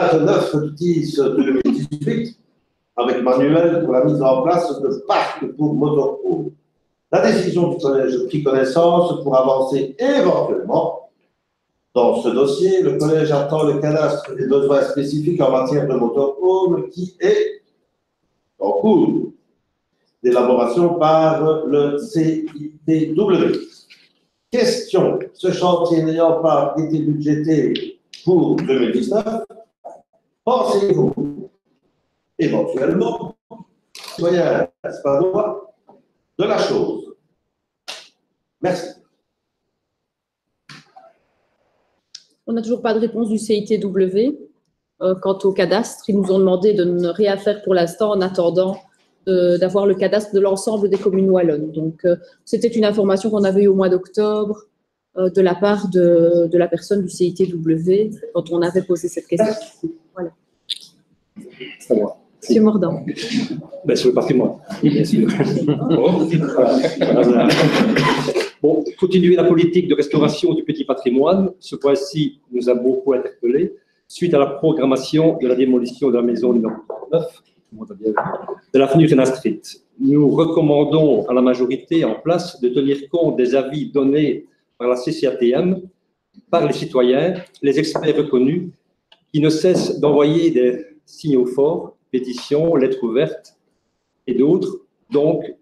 29/10/2018 avec manuel pour la mise en place de parcs pour motorhome. La décision du collège a pris connaissance pour avancer éventuellement dans ce dossier. Le collège attend le cadastre des besoins spécifiques en matière de motorhome qui est en cours d'élaboration par le CITW. Question, ce chantier n'ayant pas été budgété pour 2019, pensez-vous éventuellement, citoyen spadois, de la chose? Merci. On n'a toujours pas de réponse du CITW. Quant au cadastre, ils nous ont demandé de ne rien faire pour l'instant en attendant d'avoir le cadastre de l'ensemble des communes wallonnes. Donc, c'était une information qu'on avait eue au mois d'octobre de la part de la personne du CITW quand on avait posé cette question. Voilà. C'est à moi. Monsieur Mordant. Ben, sur le patrimoine, bien sûr. Bon, continuer la politique de restauration du petit patrimoine, ce point-ci nous a beaucoup interpellés suite à la programmation de la démolition de la maison numéro 9 de l'avenue Génin Street. Nous recommandons à la majorité en place de tenir compte des avis donnés par la CCATM, par les citoyens, les experts reconnus, qui ne cessent d'envoyer des signaux forts, pétitions, lettres ouvertes et d'autres. Donc,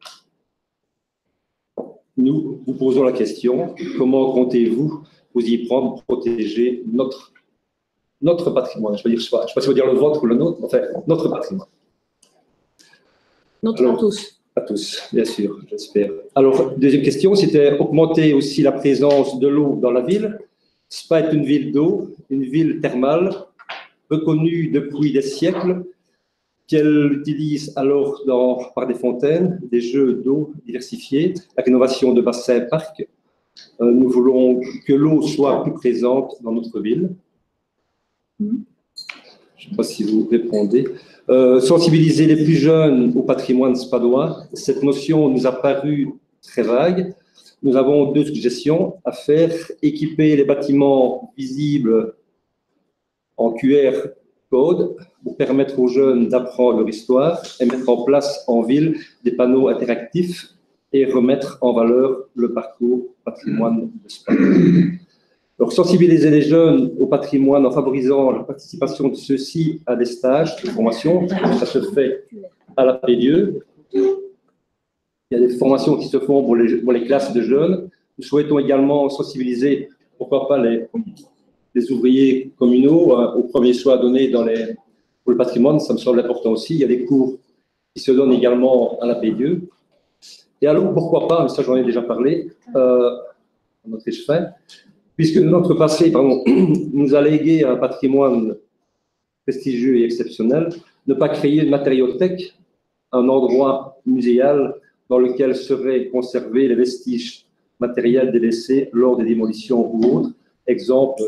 nous vous posons la question, comment comptez-vous vous y prendre pour protéger notre patrimoine? Je ne sais pas si vous dire le vôtre ou le nôtre, enfin, notre patrimoine. Notre à tous. À tous, bien sûr, j'espère. Alors, deuxième question, c'était augmenter aussi la présence de l'eau dans la ville. Spa est une ville d'eau, une ville thermale, reconnue depuis des siècles, qu'elle utilise alors par des fontaines, des jeux d'eau diversifiés, la rénovation de bassins parcs. Nous voulons que l'eau soit plus présente dans notre ville. Je ne sais pas si vous répondez. Sensibiliser les plus jeunes au patrimoine spadois. Cette notion nous a paru très vague. Nous avons deux suggestions à faire. Équiper les bâtiments visibles en QR code pour permettre aux jeunes d'apprendre leur histoire et mettre en place en ville des panneaux interactifs et remettre en valeur le parcours patrimoine de Spadois. Donc, sensibiliser les jeunes au patrimoine en favorisant la participation de ceux-ci à des stages de formation, ça se fait à la PDE. Il y a des formations qui se font pour les classes de jeunes. Nous souhaitons également sensibiliser, pourquoi pas, les ouvriers communaux aux premiers soins donnés pour le patrimoine, ça me semble important aussi. Il y a des cours qui se donnent également à la PDE. Et alors, pourquoi pas, ça j'en ai déjà parlé, notre échevin, puisque notre passé nous a légué un patrimoine prestigieux et exceptionnel, ne pas créer une matériothèque, un endroit muséal dans lequel seraient conservés les vestiges matériels délaissés lors des démolitions ou autres. Exemple,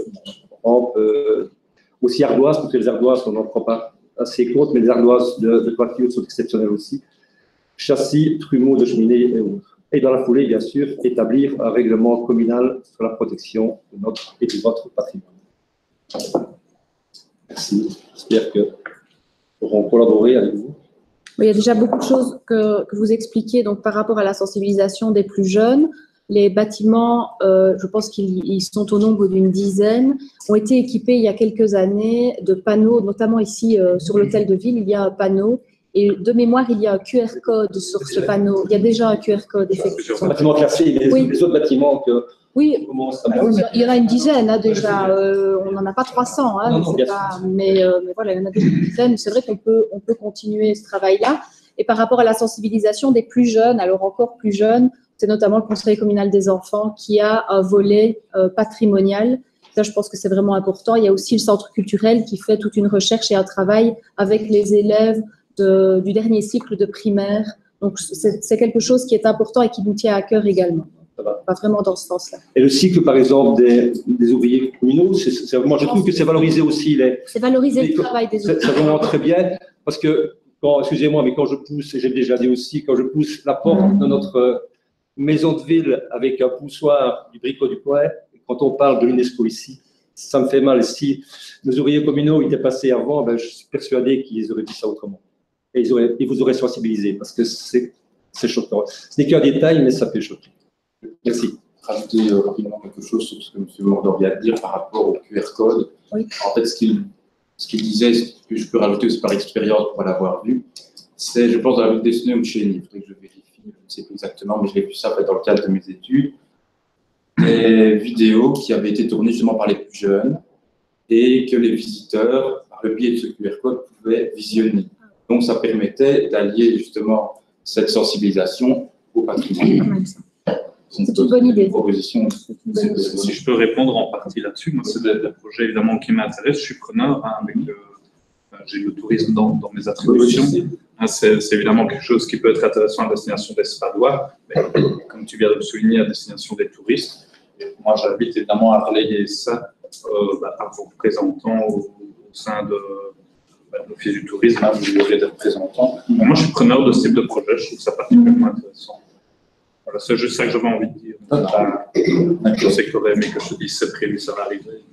aussi ardoises, parce que les ardoises, on n'en prend pas assez compte, mais les ardoises de toiture sont exceptionnelles aussi. Châssis, trumeaux de cheminée et autres. Et dans la foulée, bien sûr, établir un règlement communal sur la protection de notre et de votre patrimoine. Merci. J'espère que nous pourrons collaborer avec vous. Il y a déjà beaucoup de choses que vous expliquiez donc, par rapport à la sensibilisation des plus jeunes. Les bâtiments, je pense qu'ils sont au nombre d'une dizaine, ont été équipés il y a quelques années de panneaux, notamment ici sur l'hôtel de ville, il y a un panneau. Et de mémoire, il y a un QR code sur ce panneau. Il y a déjà un QR code, effectivement. C'est un bâtiment classé, les autres bâtiments que... Oui, il y en a une dizaine déjà. On n'en a pas 300, mais voilà, il y en a déjà une dizaine. C'est vrai qu'on peut continuer ce travail-là. Et par rapport à la sensibilisation des plus jeunes, alors encore plus jeunes, c'est notamment le Conseil communal des enfants qui a un volet patrimonial. Ça, je pense que c'est vraiment important. Il y a aussi le centre culturel qui fait toute une recherche et un travail avec les élèves du dernier cycle de primaire. Donc, c'est quelque chose qui est important et qui nous tient à cœur également. Ça va. Pas vraiment dans ce sens-là. Et le cycle, par exemple, des ouvriers communaux, moi je trouve que c'est valoriser aussi C'est valoriser le travail des c'est ouvriers. vraiment très bien, parce que, excusez-moi, mais quand je pousse, et j'ai déjà dit aussi, quand je pousse la porte de notre maison de ville avec un poussoir du bricot du coin, quand on parle de l'UNESCO ici, ça me fait mal. Si nos ouvriers communaux étaient passés avant, ben, je suis persuadé qu'ils auraient dit ça autrement. Et ils vous auraient sensibilisé, parce que c'est choquant. Ce n'est qu'un détail, mais ça fait choquer. Merci. Rajouter rapidement quelque chose sur ce que M. Mordor vient de dire par rapport au QR code. Oui. En fait, ce qu'il disait, ce que je peux rajouter aussi par expérience pour l'avoir vu, c'est, je pense, dans la ville d'Esnay ou de Chény, il faudrait que je vérifie, je ne sais plus exactement, mais je l'ai vu ça en fait, dans le cadre de mes études, des vidéos qui avaient été tournées justement par les plus jeunes et que les visiteurs, par le biais de ce QR code, pouvaient visionner. Donc, ça permettait d'allier justement cette sensibilisation au patrimoine. C'est une bonne idée. Proposition. Si je peux répondre en partie là-dessus, moi, c'est des projets évidemment qui m'intéressent. Je suis preneur, hein, j'ai le tourisme dans mes attributions. Hein, c'est évidemment quelque chose qui peut être intéressant à destination des Spadois, mais comme tu viens de le souligner, à destination des touristes. Et moi, j'invite évidemment à relayer ça par vos représentants au sein de l'Office du tourisme, hein, vous aurez des représentants. Bon, moi, je suis preneur de ce type de projet, je trouve ça particulièrement intéressant. Voilà, c'est juste ça que j'avais envie de dire. Je sais que tu aurais aimé que je te dise c'est prévu, ça va arriver.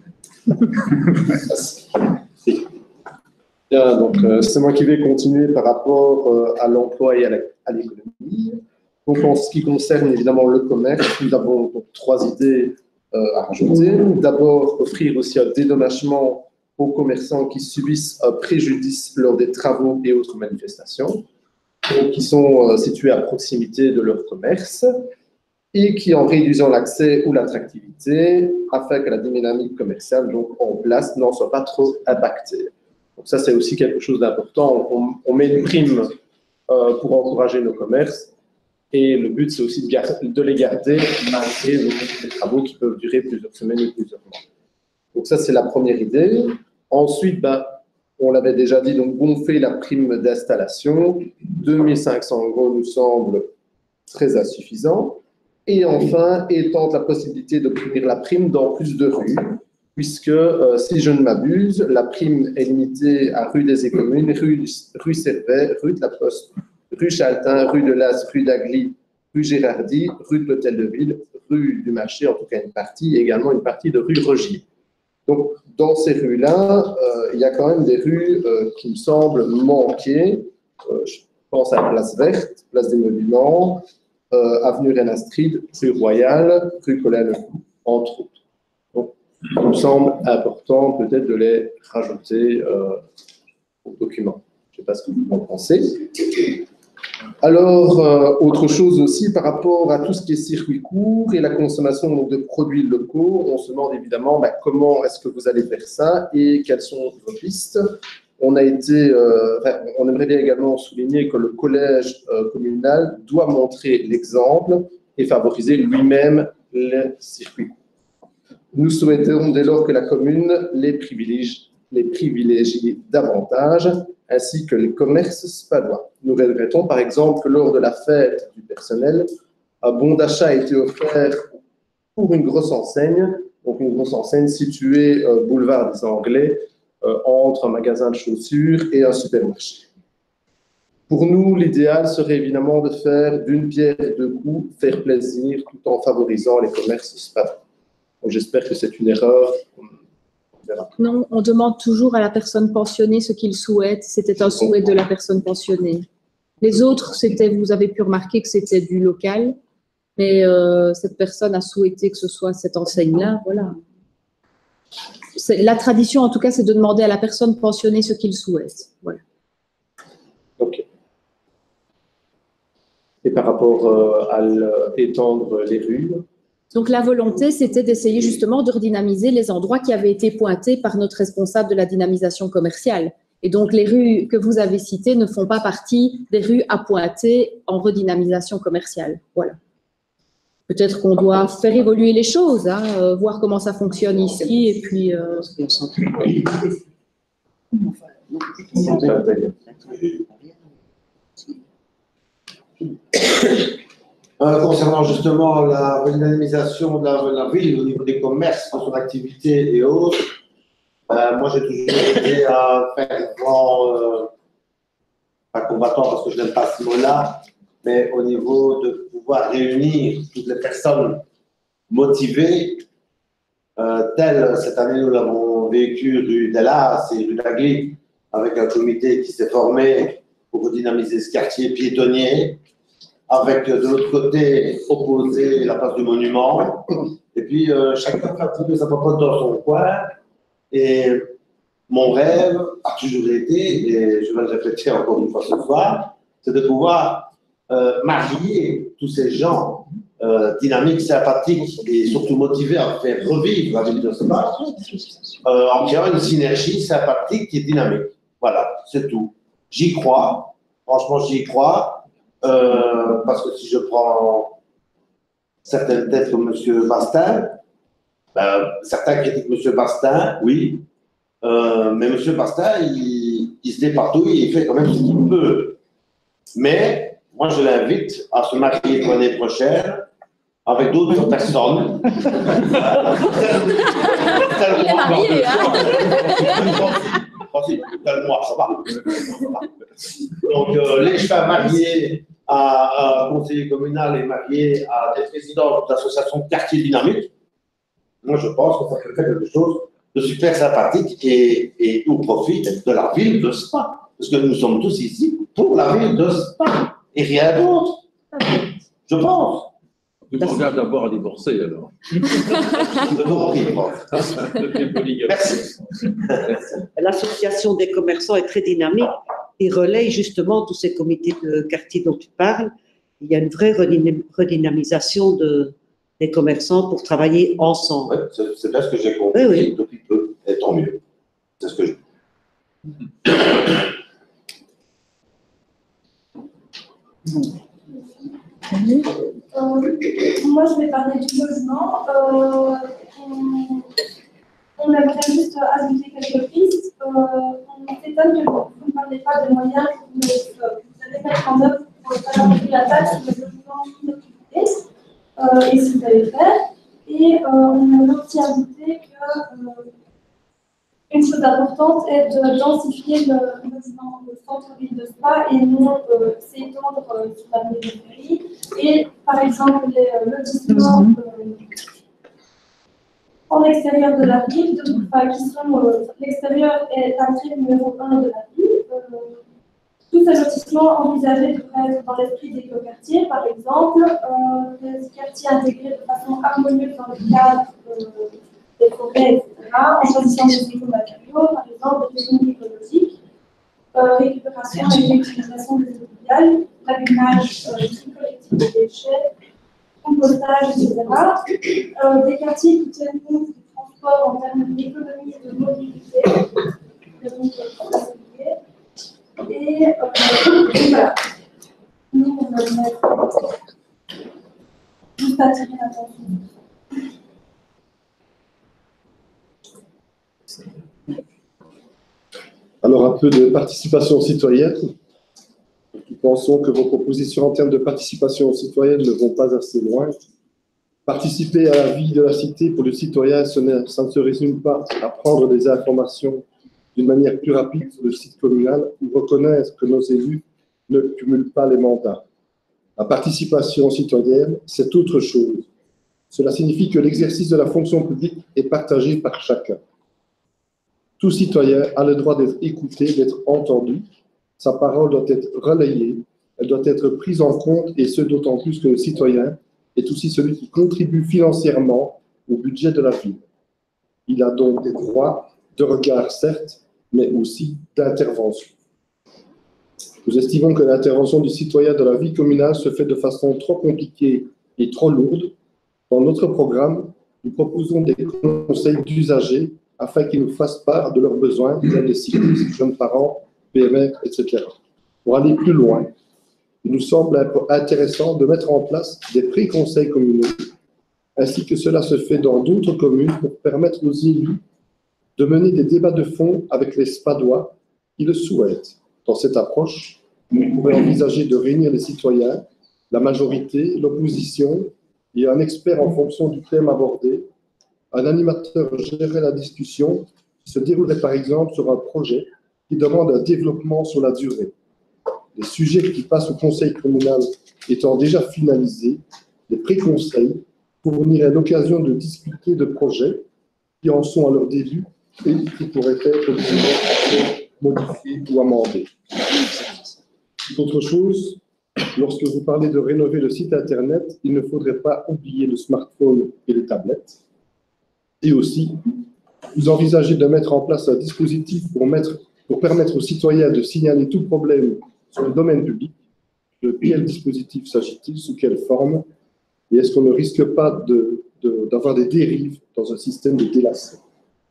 Bien, donc c'est moi qui vais continuer par rapport à l'emploi et à l'économie. Donc en ce qui concerne évidemment le commerce, nous avons donc 3 idées à rajouter. D'abord, offrir aussi un dédommagement aux commerçants qui subissent un préjudice lors des travaux et autres manifestations, donc qui sont situés à proximité de leur commerce et qui, en réduisant l'accès ou l'attractivité, afin que la dynamique commerciale donc, en place n'en soit pas trop impactée. Donc ça, c'est aussi quelque chose d'important. On met une prime pour encourager nos commerces et le but, c'est aussi de les garder malgré des travaux qui peuvent durer plusieurs semaines ou plusieurs mois. Donc ça, c'est la première idée. Ensuite, on l'avait déjà dit, donc gonfler la prime d'installation. 2 500 € nous semble très insuffisant. Et enfin, étendre la possibilité d'obtenir la prime dans plus de rues, puisque, si je ne m'abuse, la prime est limitée à rue des Écommunes, rue Servet, rue de la Poste, rue Chaltin, rue de Las, rue d'Agly, rue Gérardy, rue de l'Hôtel de Ville, rue du Marché, en tout cas une partie, et également une partie de rue Rogier. Donc, dans ces rues-là, il y a quand même des rues qui me semblent manquer. Je pense à la Place Verte, Place des Monuments, avenue Reine Astrid, rue Royale, rue Colin, entre autres. Donc, il me semble important peut-être de les rajouter au document. Je ne sais pas ce que vous en pensez. Alors, autre chose aussi, par rapport à tout ce qui est circuit court et la consommation donc, de produits locaux, on se demande évidemment comment est-ce que vous allez faire ça et quelles sont vos pistes. On aimerait bien également souligner que le collège communal doit montrer l'exemple et favoriser lui-même les circuits courts. Nous souhaitons dès lors que la commune les privilégie davantage, ainsi que les commerces spadois. Nous regrettons par exemple que lors de la fête du personnel, un bon d'achat a été offert pour une grosse enseigne, donc une grosse enseigne située boulevard des Anglais, entre un magasin de chaussures et un supermarché. Pour nous, l'idéal serait évidemment de faire d'une pierre deux coups, faire plaisir tout en favorisant les commerces spadois. J'espère que c'est une erreur. Non, on demande toujours à la personne pensionnée ce qu'il souhaite. C'était un souhait de la personne pensionnée. Les autres, vous avez pu remarquer que c'était du local, mais cette personne a souhaité que ce soit cette enseigne-là. Voilà. La tradition, en tout cas, c'est de demander à la personne pensionnée ce qu'il souhaite. Voilà. Ok. Et par rapport à étendre les rues? Donc, la volonté, c'était d'essayer justement de redynamiser les endroits qui avaient été pointés par notre responsable de la dynamisation commerciale. Et donc, les rues que vous avez citées ne font pas partie des rues à pointer en redynamisation commerciale. Voilà. Peut-être qu'on doit faire évoluer les choses, hein, voir comment ça fonctionne ici, et puis… Concernant justement la redynamisation de la ville au niveau des commerces, de son activité et autres, moi j'ai toujours été à faire grand, pas combattant parce que je n'aime pas ce mot-là, mais au niveau de pouvoir réunir toutes les personnes motivées, telles cette année nous l'avons vécu rue Delas et rue d'Agli, avec un comité qui s'est formé pour redynamiser ce quartier piétonnier, avec de l'autre côté opposé la place du monument, et puis chacun fait un petit peu sa popote dans son coin. Et mon rêve a toujours été, et je vais le répéter encore une fois ce soir, c'est de pouvoir marier tous ces gens dynamiques, sympathiques et surtout motivés à faire revivre la ville de Spa en créant une synergie sympathique et dynamique. Voilà, c'est tout. J'y crois, franchement j'y crois. Parce que si je prends certaines têtes comme M. Bastin, certains critiquent M. Bastin, oui, mais M. Bastin, il se dépatouille et il fait quand même ce qu'il peut. Mais moi, je l'invite à se marier l'année prochaine avec d'autres personnes. Il est marié, hein? Moi, ça va. Donc, les chevaux mariés à un conseiller communal et mariés à des présidents d'associations de quartier dynamiques, moi, je pense que ça peut faire quelque chose de super sympathique et au profit de la ville de Spa. Parce que nous sommes tous ici pour la ville de Spa et rien d'autre. Je pense. Tu regardes d'abord à divorcer, alors. Merci. L'association des commerçants est très dynamique et relaye justement tous ces comités de quartier dont tu parles. Il y a une vraie redynamisation des commerçants pour travailler ensemble. Ouais, c'est bien ce que j'ai compris depuis peu, et tant mieux. C'est ce que je... Moi, je vais parler du logement. On aimerait juste ajouter quelques pistes. On s'étonne que vous ne parlez pas des moyens que vous allez mettre en œuvre pour faire la taxe sur le logement inoccupé, et si vous allez le faire. Et on aimerait aussi ajouter que une chose importante est de densifier le logement au centre-ville de Spa et non s'étendre sur la périphérie. Et par exemple, les lotissements en extérieur de la ville, qui sont l'extérieur est un trait numéro 1 de la ville. Tous ces lotissements envisagés devraient être dans l'esprit des quartiers, par exemple, des quartiers intégrés de façon harmonieuse dans le cadre des forêts, etc., en choisissant des éco-matériaux, par exemple des techniques écologiques, récupération et réutilisation des eaux pluviales, l'abîmage collectif des déchets, compostage, etc. Des quartiers qui tiennent compte du transport en termes d'économie et de mobilité, et voilà. Nous, on va mettre juste attirer l'attention. Alors, un peu de participation citoyenne. Nous pensons que vos propositions en termes de participation citoyenne ne vont pas assez loin. Participer à la vie de la cité pour le citoyen, ça ne se résume pas à prendre des informations d'une manière plus rapide sur le site communal ou reconnaître que nos élus ne cumulent pas les mandats. La participation citoyenne, c'est autre chose. Cela signifie que l'exercice de la fonction publique est partagé par chacun. Tout citoyen a le droit d'être écouté, d'être entendu. Sa parole doit être relayée, elle doit être prise en compte, et ce d'autant plus que le citoyen est aussi celui qui contribue financièrement au budget de la ville. Il a donc des droits de regard, certes, mais aussi d'intervention. Nous estimons que l'intervention du citoyen dans la vie communale se fait de façon trop compliquée et trop lourde. Dans notre programme, nous proposons des conseils d'usagers afin qu'ils nous fassent part de leurs besoins, tels les cyclistes, jeunes parents, PMR, etc. Pour aller plus loin, il nous semble intéressant de mettre en place des pré-conseils communaux, ainsi que cela se fait dans d'autres communes pour permettre aux élus de mener des débats de fond avec les Spadois qui le souhaitent. Dans cette approche, nous pourrions envisager de réunir les citoyens la majorité, l'opposition et un expert en fonction du thème abordé. Un animateur gérerait la discussion qui se déroulerait par exemple sur un projet qui demande un développement sur la durée. Les sujets qui passent au conseil communal étant déjà finalisés, les pré-conseils fourniraient l'occasion de discuter de projets qui en sont à leur début et qui pourraient être modifiés ou amendés. Autre chose, lorsque vous parlez de rénover le site Internet, il ne faudrait pas oublier le smartphone et les tablettes. Et aussi, vous envisagez de mettre en place un dispositif pour permettre aux citoyens de signaler tout problème sur le domaine public. De quel dispositif s'agit-il, sous quelle forme? Et est-ce qu'on ne risque pas d'avoir des dérives dans un système de délation?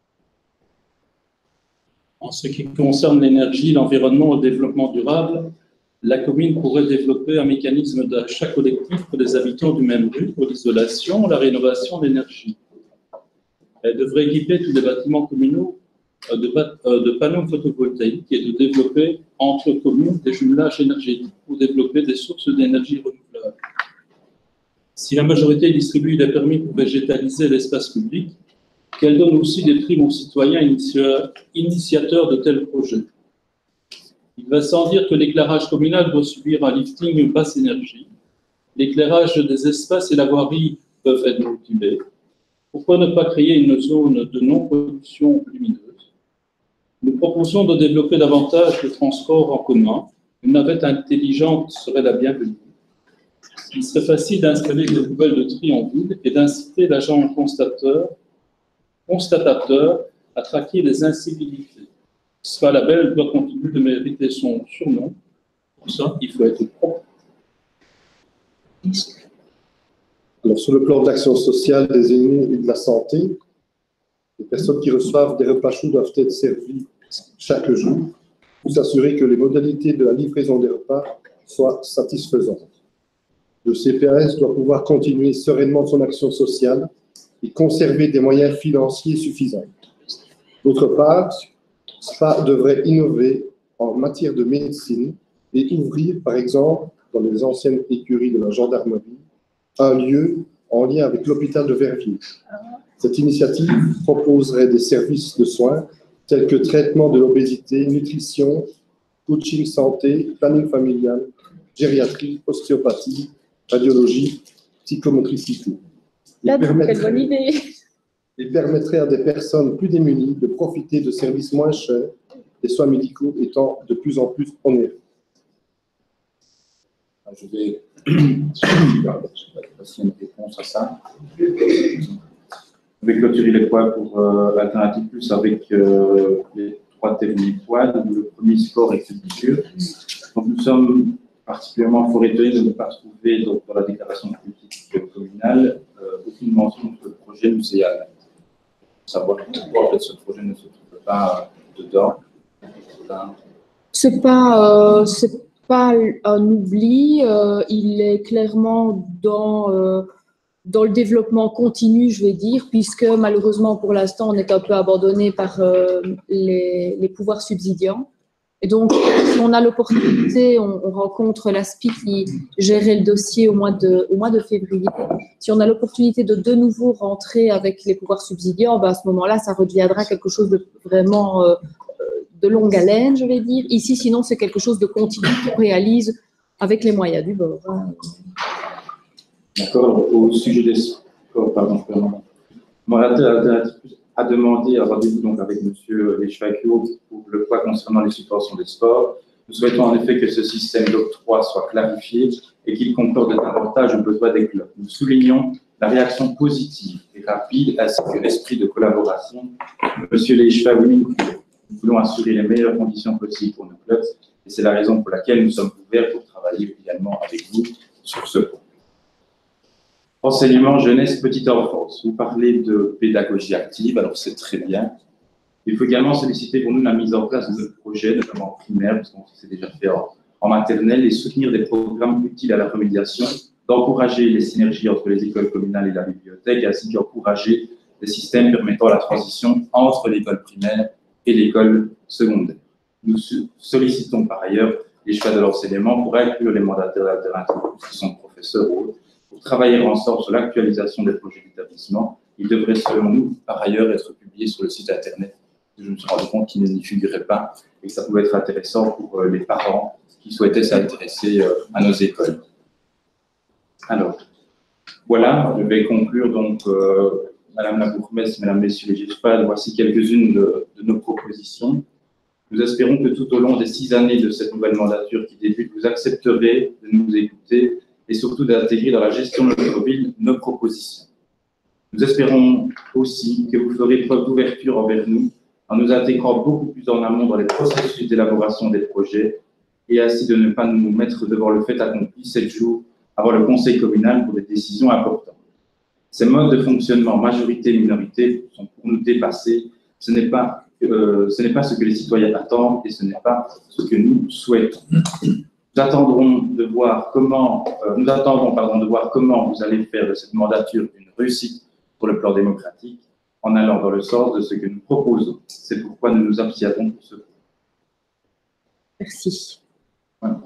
En ce qui concerne l'énergie, l'environnement et le développement durable, la commune pourrait développer un mécanisme d'achat collectif pour les habitants du même rue pour l'isolation ou la rénovation d'énergie. Elle devrait équiper tous les bâtiments communaux de panneaux photovoltaïques et de développer entre communes des jumelages énergétiques pour développer des sources d'énergie renouvelable. Si la majorité distribue des permis pour végétaliser l'espace public, qu'elle donne aussi des primes aux citoyens initiateurs de tels projets. Il va sans dire que l'éclairage communal doit subir un lifting basse énergie. L'éclairage des espaces et la voirie peuvent être motivés. Pourquoi ne pas créer une zone de non-production lumineuse? Nous proposons de développer davantage de transports en commun. Une navette intelligente serait la bienvenue. Il serait facile d'installer des poubelles de tri en ville et d'inciter l'agent constatateur à traquer les incivilités. Spa Label doit continuer de mériter son surnom. Pour ça, il faut être propre. Alors, sur le plan d'action sociale des aînés et de la santé, les personnes qui reçoivent des repas chauds doivent être servies chaque jour pour s'assurer que les modalités de la livraison des repas soient satisfaisantes. Le CPAS doit pouvoir continuer sereinement son action sociale et conserver des moyens financiers suffisants. D'autre part, SPA devrait innover en matière de médecine et ouvrir, par exemple, dans les anciennes écuries de la gendarmerie, un lieu en lien avec l'hôpital de Verviers. Cette initiative proposerait des services de soins tels que traitement de l'obésité, nutrition, coaching santé, planning familial, gériatrie, ostéopathie, radiologie, psychomotricité. Quelle bonne idée! Et permettrait à des personnes plus démunies de profiter de services moins chers, les soins médicaux étant de plus en plus onéreux. Je vais passer une réponse à ça. Je vais clôturer les points pour l'alternative plus avec les 3 derniers points. Donc, le premier, sport et culture. Donc, nous sommes particulièrement fort étonnés de ne pas trouver dans la déclaration de politique communale aucune mention de ce projet muséal. Savoir pourquoi en fait, ce projet ne se trouve pas dedans. C'est pas un oubli, il est clairement dans le développement continu, je vais dire, puisque malheureusement pour l'instant on est un peu abandonné par les pouvoirs subsidiants. Et donc, si on a l'opportunité, on rencontre l'ASPI qui gérait le dossier au mois de février. Si on a l'opportunité de nouveau rentrer avec les pouvoirs subsidiants, ben à ce moment-là, ça redeviendra quelque chose de vraiment de longue haleine, je vais dire. Ici, sinon, c'est quelque chose de continu qu'on réalise avec les moyens du bord. D'accord. Au sujet des sports, pardon, mon alternative a demandé un rendez-vous donc avec M. Lechvacchio pour le point concernant les subventions des sports. Nous souhaitons en effet que ce système d'octroi soit clarifié et qu'il concorde davantage aux besoins des clubs. Nous soulignons la réaction positive et rapide ainsi que l'esprit de collaboration de M. Lechvacchio. Nous voulons assurer les meilleures conditions possibles pour nos clubs et c'est la raison pour laquelle nous sommes ouverts pour travailler également avec vous sur ce point. Enseignement, jeunesse, petite enfance. Vous parlez de pédagogie active, alors c'est très bien. Il faut également solliciter pour nous la mise en place de projets, notamment en primaire, parce qu'on s'est déjà fait en maternelle, et soutenir des programmes utiles à la remédiation, d'encourager les synergies entre les écoles communales et la bibliothèque, ainsi qu'encourager des systèmes permettant la transition entre l'école primaire et l'école secondaire. Nous sollicitons par ailleurs les choix de l'enseignement pour inclure les mandataires alternatifs qui sont professionnels professeurs ou autres, pour travailler ensemble sur l'actualisation des projets d'établissement. Ils devraient, selon nous, par ailleurs, être publiés sur le site Internet. Je me suis rendu compte qu'ils n'y figuraient pas et que ça pouvait être intéressant pour les parents qui souhaitaient s'intéresser à nos écoles. Alors, voilà, je vais conclure donc, Madame la bourgmestre, Mesdames, Messieurs les GESPAD, voici quelques-unes de nos propositions. Nous espérons que tout au long des 6 années de cette nouvelle mandature qui débute, vous accepterez de nous écouter et surtout d'intégrer dans la gestion de notre ville nos propositions. Nous espérons aussi que vous ferez preuve d'ouverture envers nous en nous intégrant beaucoup plus en amont dans les processus d'élaboration des projets et ainsi de ne pas nous mettre devant le fait accompli 7 jours avant le conseil communal pour des décisions importantes. Ces modes de fonctionnement majorité-minorité sont pour nous dépassés. Ce n'est pas ce que les citoyens attendent et ce n'est pas ce que nous souhaitons. Nous attendons de voir comment vous allez faire de cette mandature une réussite pour le plan démocratique en allant dans le sens de ce que nous proposons. C'est pourquoi nous nous abstiendrons pour ce point. Merci. Voilà.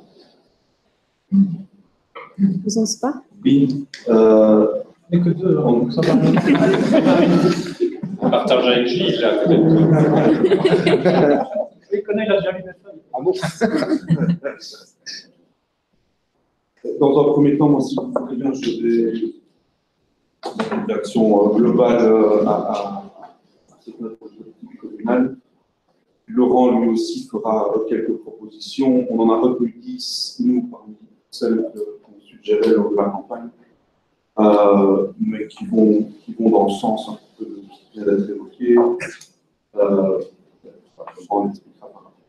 Vous en savez pas? Oui. Et que deux, on partage avec Gilles, là, peut-être. Je les connais, il a déjà lu mes feuilles. Ah bon? Dans un premier temps, moi, si vous voulez bien, je vais une réaction globale à cette note politique communale. Laurent, lui aussi, fera quelques propositions. On en a retenu 10, nous, parmi celles qu'on suggérait lors de la campagne, mais qui vont dans le sens un peu de ce qui vient d'être évoqué. On expliquera par rapport.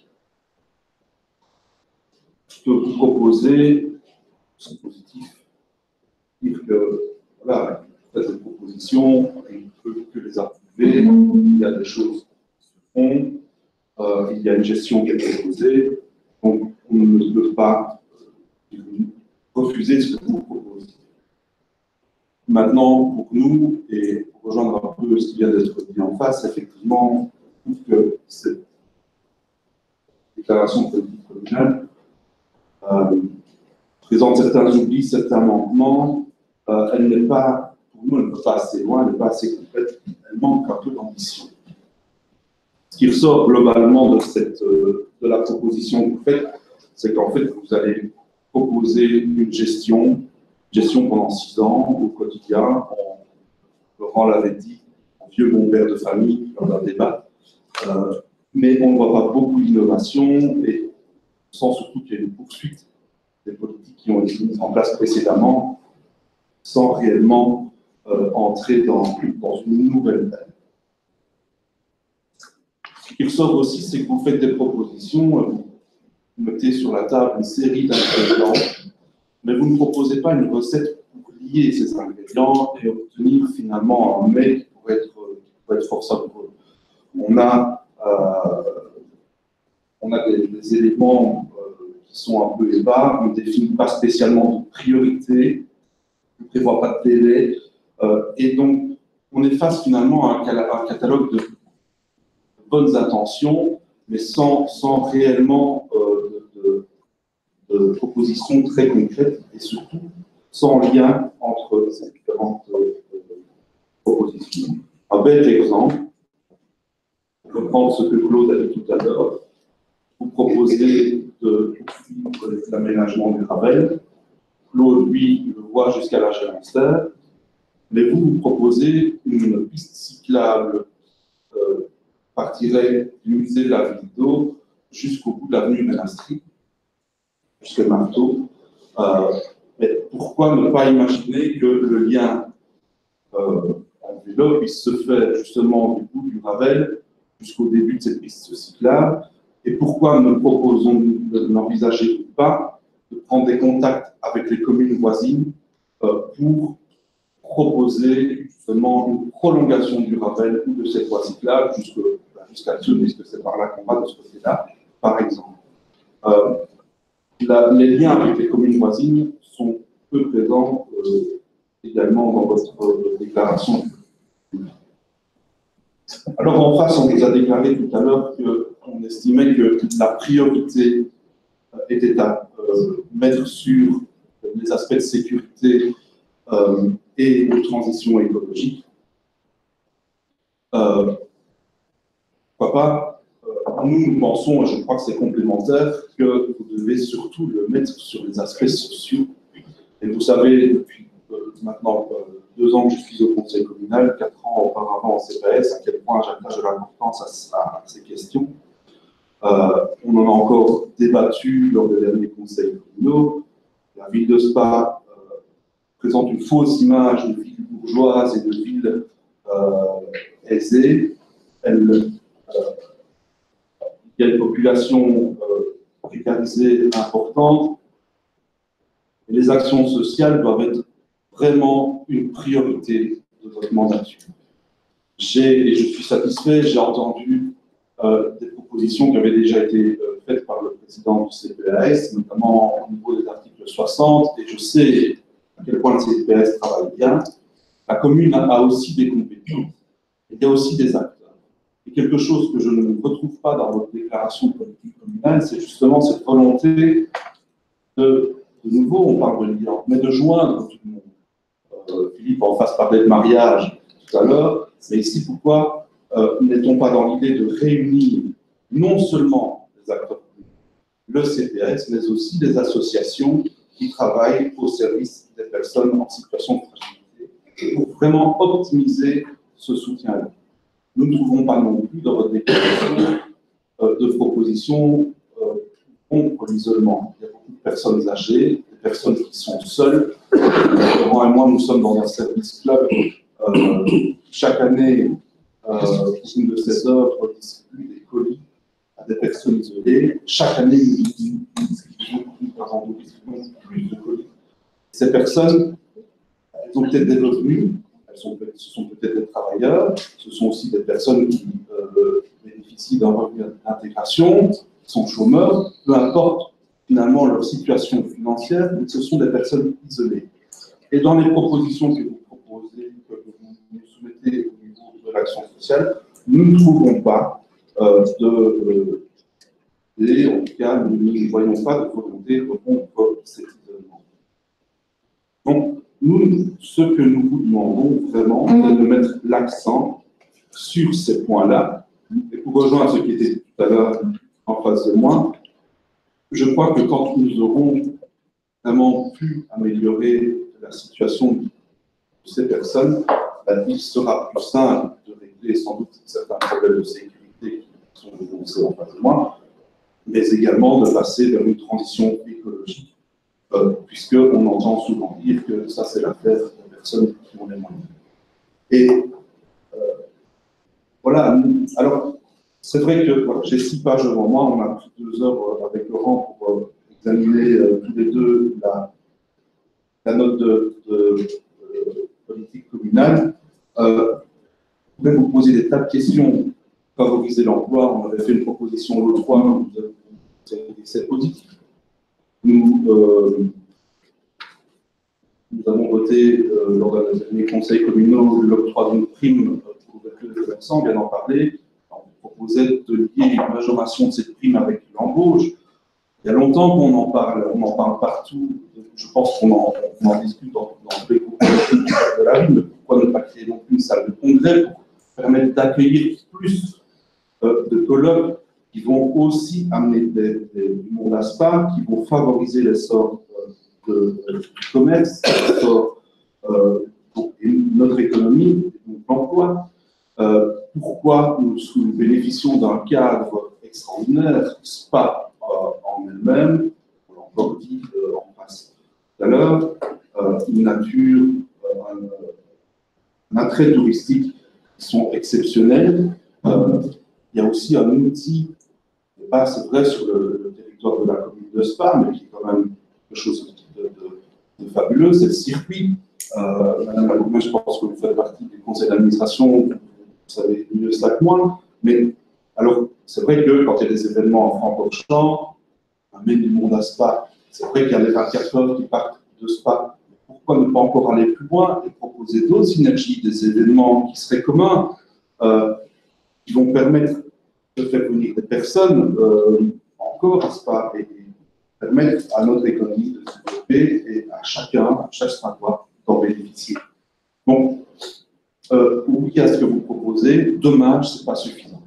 Je peux vous proposer, c'est positif, dire que voilà, il y a des propositions, on ne peut que les approuver, il y a des choses qui se font, il y a une gestion qui est proposée, donc on ne peut pas refuser ce que vous proposez. Maintenant, pour nous, et pour rejoindre un peu ce qui vient d'être dit en face, effectivement, je trouve que cette déclaration politique communale présente certains oublis, certains manquements. Elle n'est pas, pour nous, elle ne va pas assez loin, elle n'est pas assez complète, elle manque un peu d'ambition. Ce qui ressort globalement de la proposition que vous faites, c'est qu'en fait, vous allez proposer une gestion pendant 6 ans au quotidien. Laurent l'avait dit, un vieux bon père de famille lors d'un débat, mais on ne voit pas beaucoup d'innovation et on sent surtout qu'il y a une poursuite des politiques qui ont été mises en place précédemment sans réellement entrer dans une nouvelle ère. Ce qui ressort aussi, c'est que vous faites des propositions, vous mettez sur la table une série d'ingrédients, mais vous ne proposez pas une recette pour lier ces ingrédients et obtenir finalement un mets qui pourrait être fort savoureux. On a des éléments qui sont un peu ébats, on ne définit pas spécialement de priorité, on ne prévoit pas de délai, et donc on est face finalement à un catalogue de bonnes intentions, mais sans réellement de propositions très concrètes et surtout sans lien entre ces différentes propositions. Un bel exemple, pour reprendre ce que Claude a dit tout à l'heure, vous proposez de poursuivre l'aménagement du Ravel. Claude, lui, le voit jusqu'à la Géronster, mais vous proposez une piste cyclable partirait du musée de la Ville d'Eau jusqu'au bout de l'avenue Ménastrie, jusqu'à Marteau. Mais pourquoi ne pas imaginer que le lien en vélo puisse se faire justement du bout du Ravel jusqu'au début de cette piste cyclable? Et pourquoi n'envisager pas de prendre des contacts avec les communes voisines pour proposer justement une prolongation du Ravel ou de cette voie cyclable jusqu'à Thieu, puisque c'est par là qu'on va de ce côté-là, par exemple. Les liens avec les communes voisines sont peu présents également dans votre déclaration. Alors en face, on vous a déclaré tout à l'heure qu'on estimait que la priorité était à mettre sur les aspects de sécurité et de transition écologique. Pourquoi pas, nous pensons, et je crois que c'est complémentaire, que vous devez surtout le mettre sur les aspects sociaux. Et vous savez, depuis maintenant 2 ans que je suis au conseil communal, 4 ans auparavant au CPS, à quel point j'attache de l'importance à ces questions. On en a encore débattu lors des derniers conseils communaux. La ville de Spa présente une fausse image de ville bourgeoise et de ville aisée. Il y a une population précarisée importante. Et les actions sociales doivent être vraiment une priorité de votre mandature. Et je suis satisfait, j'ai entendu des propositions qui avaient déjà été faites par le président du CPAS, notamment au niveau des articles 60, et je sais à quel point le CPAS travaille bien. La commune a aussi des compétences, il y a aussi des acteurs. Et quelque chose que je ne retrouve pas dans votre déclaration de politique communale, c'est justement cette volonté de nouveau, on parle de lien, mais de joindre tout le monde. Philippe en face parlait de mariage tout à l'heure, mais ici, pourquoi n'est-on pas dans l'idée de réunir non seulement les acteurs publics, le CPS, mais aussi les associations qui travaillent au service des personnes en situation de fragilité, pour vraiment optimiser ce soutien-là. Nous ne trouvons pas non plus dans votre déclaration de propositions contre l'isolement. Il y a beaucoup de personnes âgées, des personnes qui sont seules. Laurent et moi, nous sommes dans un service club. Chaque année, une de ces œuvres distribue des colis à des personnes isolées. Chaque année, nous distribuons plus de colis. Ces personnes, elles ont peut-être des revenus, ce sont peut-être des travailleurs, ce sont aussi des personnes qui bénéficient d'un revenu d'intégration, sont chômeurs, peu importe finalement leur situation financière, mais ce sont des personnes isolées. Et dans les propositions que vous proposez, que vous nous soumettez au niveau de l'action sociale, nous ne trouvons pas et en tout cas, nous ne voyons pas de volonté de rompre cet isolement. Donc, nous, ce que nous vous demandons vraiment, c'est de mettre l'accent sur ces points-là. Et pour rejoindre ce qui était tout à l'heure en face de moi, je crois que quand nous aurons vraiment pu améliorer la situation de ces personnes, il sera plus simple de régler sans doute certains problèmes de sécurité qui sont dénoncés en face de moi, mais également de passer vers une transition écologique, puisqu'on entend souvent dire que ça, c'est l'affaire des personnes qui ont les moyens. Et voilà, alors, c'est vrai que voilà, j'ai 6 pages devant moi, on a pris 2 heures avec Laurent pour examiner tous les deux la note de politique communale. Je voudrais vous poser des tas de questions. Favoriser l'emploi, on avait fait une proposition l'autre fois, c'est positif. Nous avons voté lors d'un des derniers conseils communaux l'octroi d'une prime pour l'ouverture des commerçants, on vient d'en parler. On proposait de lier une majoration de cette prime avec l'embauche. Il y a longtemps qu'on en parle, on en parle partout. Je pense qu'on en discute dans tous les groupes de la ville. Pourquoi ne pas créer donc une salle de congrès pour permettre d'accueillir plus de colloques qui vont aussi amener du monde à Spa, qui vont favoriser l'essor du commerce, l'essor de notre économie, donc l'emploi. Pourquoi nous bénéficions d'un cadre extraordinaire, Spa en elle-même, on l'a encore dit en face tout à l'heure, une nature, un attrait touristique qui sont exceptionnels. Il y a aussi un outil, c'est vrai sur le territoire de la commune de Spa, mais qui est quand même quelque chose de fabuleux, c'est le circuit. Madame la Gourmet, je pense que vous faites partie du conseil d'administration, vous savez mieux ça que moi, mais alors c'est vrai que quand il y a des événements en Francorchamps, amène du monde à Spa, c'est vrai qu'il y a des 24 heures qui partent de Spa. Pourquoi ne pas encore aller plus loin et proposer d'autres synergies, des événements qui seraient communs, qui vont permettre de faire venir des personnes encore à Spa et permettre à notre économie de se développer. et à chacun, à chaque stratoire, d'en bénéficier. Donc, oubliez à ce que vous proposez, dommage, ce n'est pas suffisant.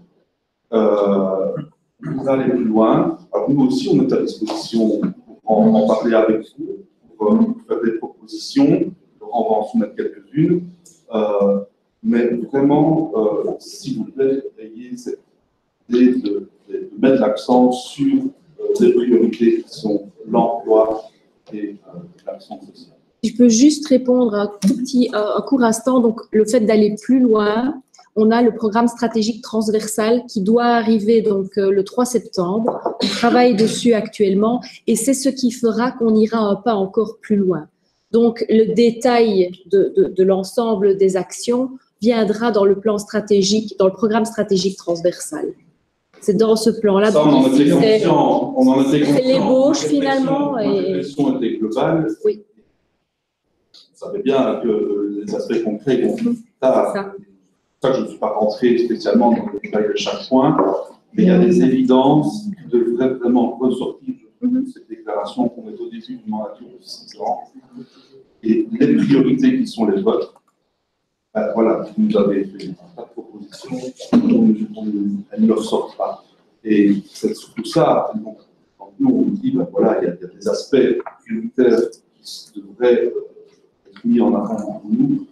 Vous allez plus loin. Alors, nous aussi, on est à disposition pour en parler avec vous, pour vous faire des propositions. On va en soumettre quelques-unes. Mais vraiment, s'il vous plaît, ayez cette idée de mettre l'accent sur des priorités qui sont l'emploi et l'action sociale. Je peux juste répondre un court instant. Donc, le fait d'aller plus loin, on a le programme stratégique transversal qui doit arriver donc le 3 septembre. On travaille dessus actuellement et c'est ce qui fera qu'on ira un pas encore plus loin. Donc, le détail de l'ensemble des actions viendra dans le plan stratégique, dans le programme stratégique transversal. C'est dans ce plan-là. Ça, on en était conscient. C'est l'ébauche finalement. La réflexion était globale. Oui. Vous savez bien que les aspects concrets vont plus tard. C'est ça que je ne suis pas rentré spécialement dans le détail de chaque point, mais il y a des évidences qui devraient vraiment ressortir de cette déclaration qu'on est au début du mandature de 6 ans. Et les priorités qui sont les vôtres, voilà, vous nous avez fait un tas de propositions, elles ne ressortent pas. Et c'est surtout ça, donc, quand nous on dit, voilà, il y a des aspects prioritaires qui devraient être mis en avant pour nous,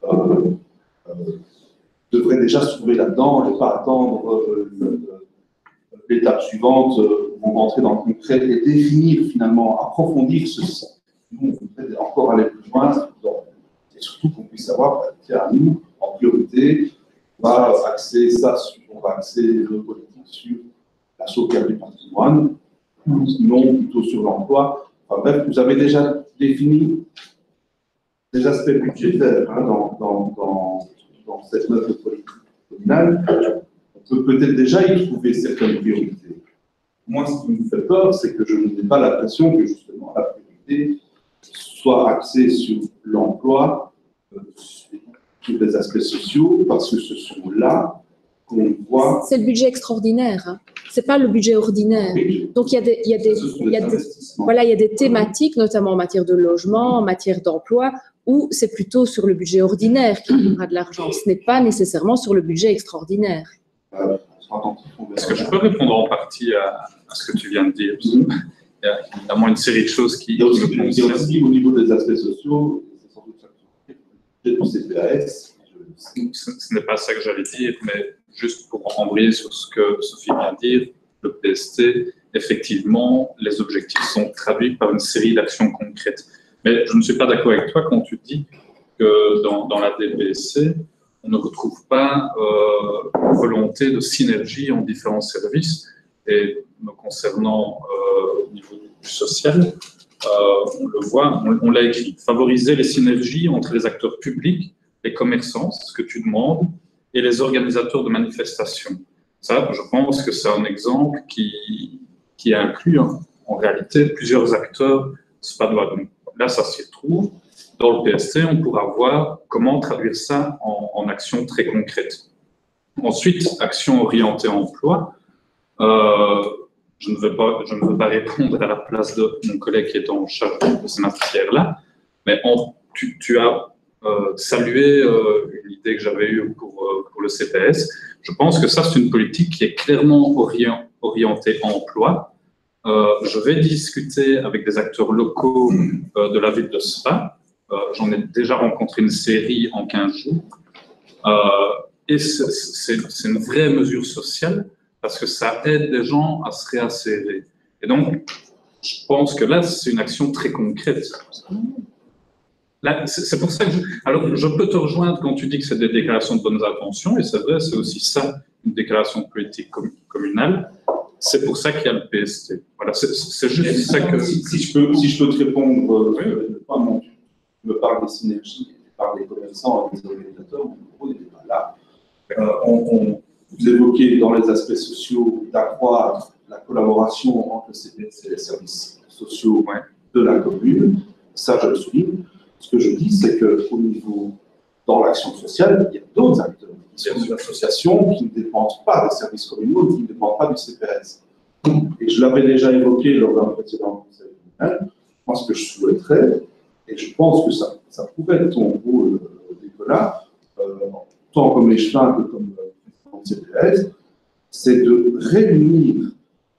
devraient déjà se trouver là-dedans et pas attendre l'étape suivante où on rentrer dans le concret et définir finalement, approfondir ceci. Nous, on voudrait encore aller plus loin et surtout qu'on puisse savoir, tiens, nous, en priorité, on va axer le politique sur la sauvegarde du patrimoine, non plutôt sur l'emploi. Enfin, bref, vous avez déjà défini des aspects budgétaires dans cette note de politique communale. On peut peut-être déjà y trouver certaines priorités. Moi, ce qui me fait peur, c'est que je n'ai pas l'impression que justement la priorité soit axée sur l'emploi, sur les aspects sociaux, parce que ce sont là qu'on voit. C'est le budget extraordinaire, hein. C'est pas le budget ordinaire. Oui. Donc il y a des thématiques, notamment en matière de logement, en matière d'emploi, où c'est plutôt sur le budget ordinaire qu'il y aura de l'argent. Ce n'est pas nécessairement sur le budget extraordinaire. Est-ce que je peux répondre en partie à ce que tu viens de dire? Il y a évidemment une série de choses qui... Il y a aussi au niveau des aspects sociaux, c'est sans doute ça du CPAS. Ce n'est pas ça que j'allais dire, mais juste pour embrayer sur ce que Sophie vient de dire, le PST, effectivement, les objectifs sont traduits par une série d'actions concrètes. Mais je ne suis pas d'accord avec toi quand tu dis que dans la DPSC, on ne retrouve pas volonté de synergie en différents services. Et me concernant au niveau du social, on le voit, on l'a écrit. Favoriser les synergies entre les acteurs publics, les commerçants, ce que tu demandes, et les organisateurs de manifestations. Ça, je pense que c'est un exemple qui inclut en réalité plusieurs acteurs spadois. Donc là, ça s'y retrouve. Dans le PST, on pourra voir comment traduire ça en actions très concrètes. Ensuite, action orientée emploi. Je ne veux pas répondre à la place de mon collègue qui est en charge de ces matières-là, mais tu as salué une idée que j'avais eue pour le CPS. Je pense que ça, c'est une politique qui est clairement orientée emploi. Je vais discuter avec des acteurs locaux de la ville de Spa. J'en ai déjà rencontré une série en 15 jours. Et c'est une vraie mesure sociale parce que ça aide les gens à se réinsérer. Et donc, je pense que là, c'est une action très concrète. C'est pour ça que je peux te rejoindre quand tu dis que c'est des déclarations de bonnes intentions, et c'est vrai, c'est aussi ça, une déclaration de politique communale. C'est pour ça qu'il y a le PST. Voilà, c'est juste ça que... Si je peux te répondre, je me parle des synergies, je parle des commerçants et des organisateurs, on n'était pas là. Vous évoquez dans les aspects sociaux d'accroître la collaboration entre le CPS et les services sociaux de la commune. Ça, je le souligne. Ce que je dis, c'est qu'au niveau, dans l'action sociale, il y a d'autres acteurs. Il y a des associations qui ne dépendent pas des services communaux, qui ne dépendent pas du CPS. Et je l'avais déjà évoqué lors d'un précédent conseil communal. Moi, ce que je souhaiterais, et je pense que ça pourrait être ton rôle, Nicolas, tant comme échevin que comme président de CPS, c'est de réunir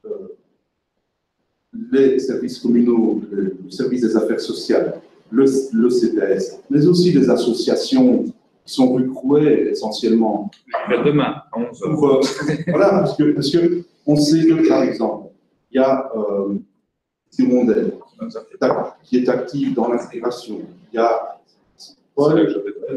les services communaux, le service des affaires sociales, le CPS, mais aussi les associations qui sont rue Crouet essentiellement. Demain, à 11h. Voilà, parce que on sait que, par exemple, il y a Hirondelle qui est active dans l'intégration. Il y a Paul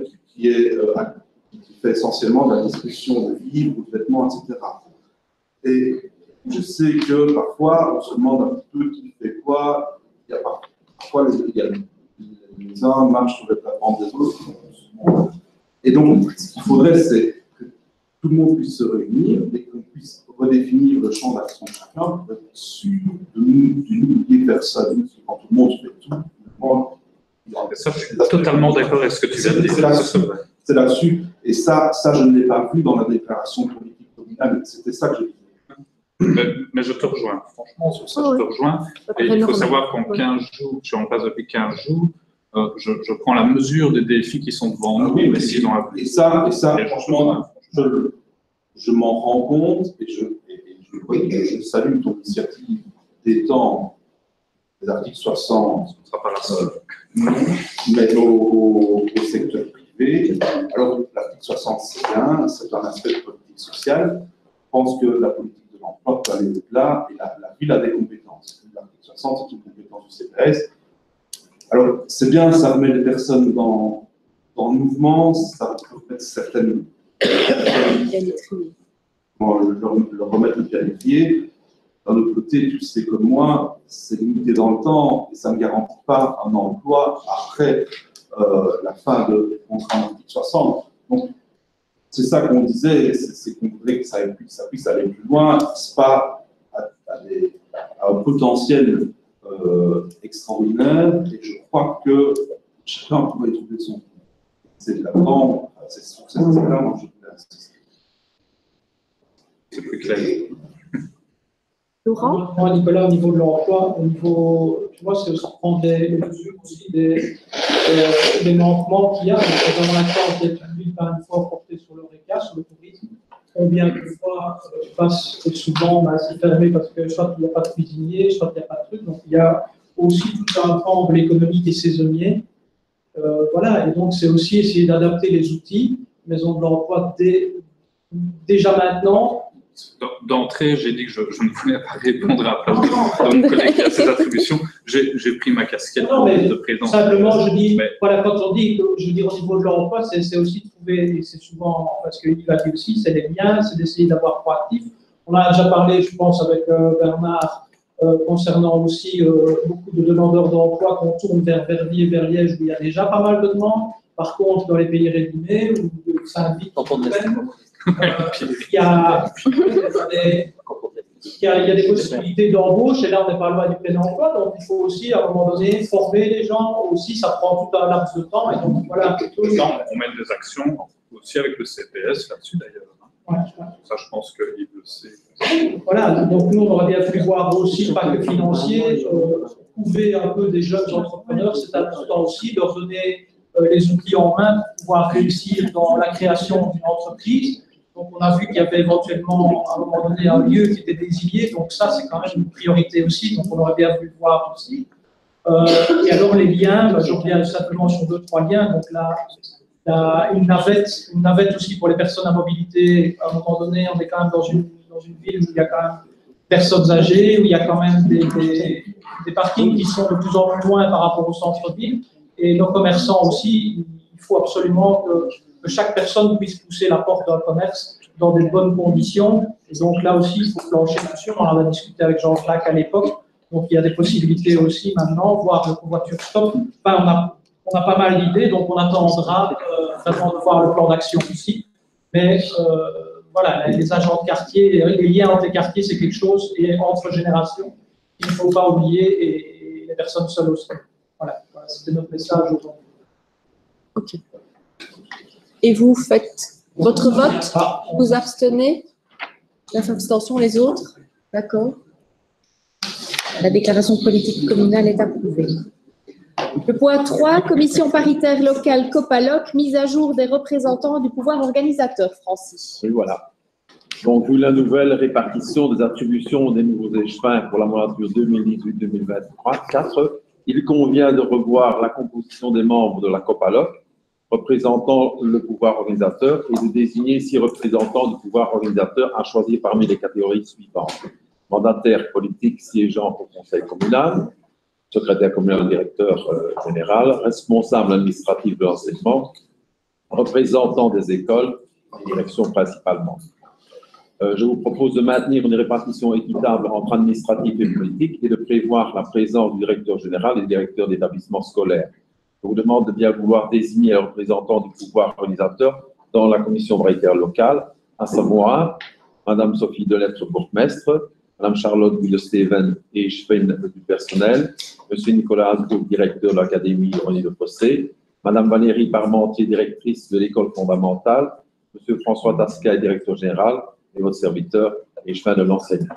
qui fait essentiellement de la distribution de livres, de vêtements, etc. Et je sais que parfois, on se demande un petit peu qui fait quoi. Il y a parfois les uns marchent sur les plates-bandes des autres. Et donc, ce qu'il faudrait, c'est que tout le monde puisse se réunir et qu'on puisse redéfinir le champ d'action de chacun pour être sûr de n'oublier personne. Parce que quand tout le monde fait tout, ça, je suis totalement d'accord avec ce que tu viens de dire. C'est là-dessus. Et ça, je ne l'ai pas vu dans la déclaration politique communale. C'était ça que j'ai dit. Mais je te rejoins. Franchement, sur ça, je te rejoins. Et il faut savoir qu'en 15 jours, je suis en place depuis 15 jours, je prends la mesure des défis qui sont devant nous. Oui, et ça, franchement, je m'en rends compte et je salue ton initiative d'étendre les articles 60, mais au secteur privé. Alors, l'article 60, c'est bien, c'est un aspect de politique sociale. Je pense que la politique de l'emploi peut aller au-delà et la ville a des compétences. L'article 60, c'est une compétence du CPS. Alors, c'est bien, ça remet les personnes dans le mouvement, ça permet certaines. Leur remettre le pied à l'étrier. D'un autre côté, tu sais comme moi, c'est limité dans le temps et ça ne garantit pas un emploi après la fin de contrat en article 60. Donc, c'est ça qu'on disait, c'est qu'on voudrait que ça puisse aller plus loin, c'est pas à un potentiel extraordinaire, et je crois que chacun pourrait trouver son. C'est là-dedans, c'est sur cette là moi je voulais insister. C'est plus clair. Laurent ? Moi, Nicolas, au niveau de l'emploi, tu vois, c'est aussi prendre des mesures aussi des manquements qu'il y a. Dans l'accord qui est public, par une fois porté sur le RECA, sur le tourisme, combien de fois passe souvent, c'est fermé parce que soit il n'y a pas de cuisinier, soit il n'y a pas de truc. Donc il y a aussi tout un pan de l'économie qui est saisonnier. Voilà, et donc c'est aussi essayer d'adapter les outils, maison de l'emploi déjà maintenant. D'entrée, j'ai dit que je ne voulais pas répondre à la place de mon collègue qui a cette attribution. J'ai pris ma casquette de président. Simplement, je dis, voilà, quand on dit, je veux dire, au niveau de l'emploi, c'est aussi de trouver, et c'est souvent, parce qu'il a dit aussi, c'est les liens, c'est d'essayer d'avoir proactif. On a déjà parlé, je pense, avec Bernard, concernant aussi beaucoup de demandeurs d'emploi qu'on tourne vers Verviers, vers Liège, où il y a déjà pas mal de demandes. Par contre, dans les pays rédimés, ou de Saint-Vite, il y a des possibilités d'embauche, et là, on n'est pas loin du plein emploi, donc il faut aussi, à un moment donné, former les gens aussi, ça prend tout un laps de temps, et donc voilà. On mène des actions aussi avec le CPS là-dessus, d'ailleurs. Ouais. Ça, je pense qu'il le sait. Voilà, donc nous, on aurait bien voulu voir aussi, pas que financier, couver un peu des jeunes entrepreneurs, c'est important aussi, leur donner les outils en main pour pouvoir réussir dans la création d'une entreprise. Donc, on a vu qu'il y avait éventuellement, à un moment donné, un lieu qui était désigné. Donc, ça, c'est quand même une priorité aussi. Donc, on aurait bien voulu le voir aussi. Et alors, les liens, je reviens simplement sur 2-3 liens. Donc, là, une navette aussi pour les personnes à mobilité. À un moment donné, on est quand même dans une ville où il y a quand même personnes âgées, où il y a quand même des parkings qui sont de plus en plus loin par rapport au centre-ville. Et nos commerçants aussi, il faut absolument que chaque personne puisse pousser la porte d'un commerce dans des bonnes conditions. Et donc là aussi, il faut plancher dessus. On en a discuté avec Jean-Jacques à l'époque. Donc il y a des possibilités aussi maintenant, voire le covoiture stop. Enfin, on a pas mal d'idées, donc on attendra vraiment de voir le plan d'action aussi. Mais voilà, les agents de quartier, les liens entre les quartiers, c'est quelque chose, et entre générations, qu'il ne faut pas oublier, et les personnes seules aussi. Voilà, c'était notre message aujourd'hui. Ok. Et vous faites votre vote? Vous abstenez? 9 abstentions, les autres? D'accord. La déclaration de politique communale est approuvée. Le point 3, commission paritaire locale COPALOC, mise à jour des représentants du pouvoir organisateur, Francis. Oui, voilà. Donc, vu la nouvelle répartition des attributions des nouveaux échevins pour la mandature 2018-2024, il convient de revoir la composition des membres de la COPALOC représentant le pouvoir organisateur et de désigner 6 représentants du pouvoir organisateur à choisir parmi les catégories suivantes. Mandataire politique siégeant au conseil communal, secrétaire communal, directeur général, responsable administratif de l'enseignement, représentant des écoles et direction principalement. Je vous propose de maintenir une répartition équitable entre administratif et politique et de prévoir la présence du directeur général et du directeur d'établissement scolaire. Je vous demande de bien vouloir désigner les représentants du pouvoir organisateur dans la commission paritaire locale, à savoir Madame Sophie Delettre, bourgmestre, Madame Charlotte Guille-Steven et Schwein du personnel, Monsieur Nicolas Hasbrook, directeur de l'Académie René de Fossé, Madame Valérie Parmentier, directrice de l'école fondamentale, Monsieur François Tasquet, directeur général, et votre serviteur, et Schwein de l'enseignement.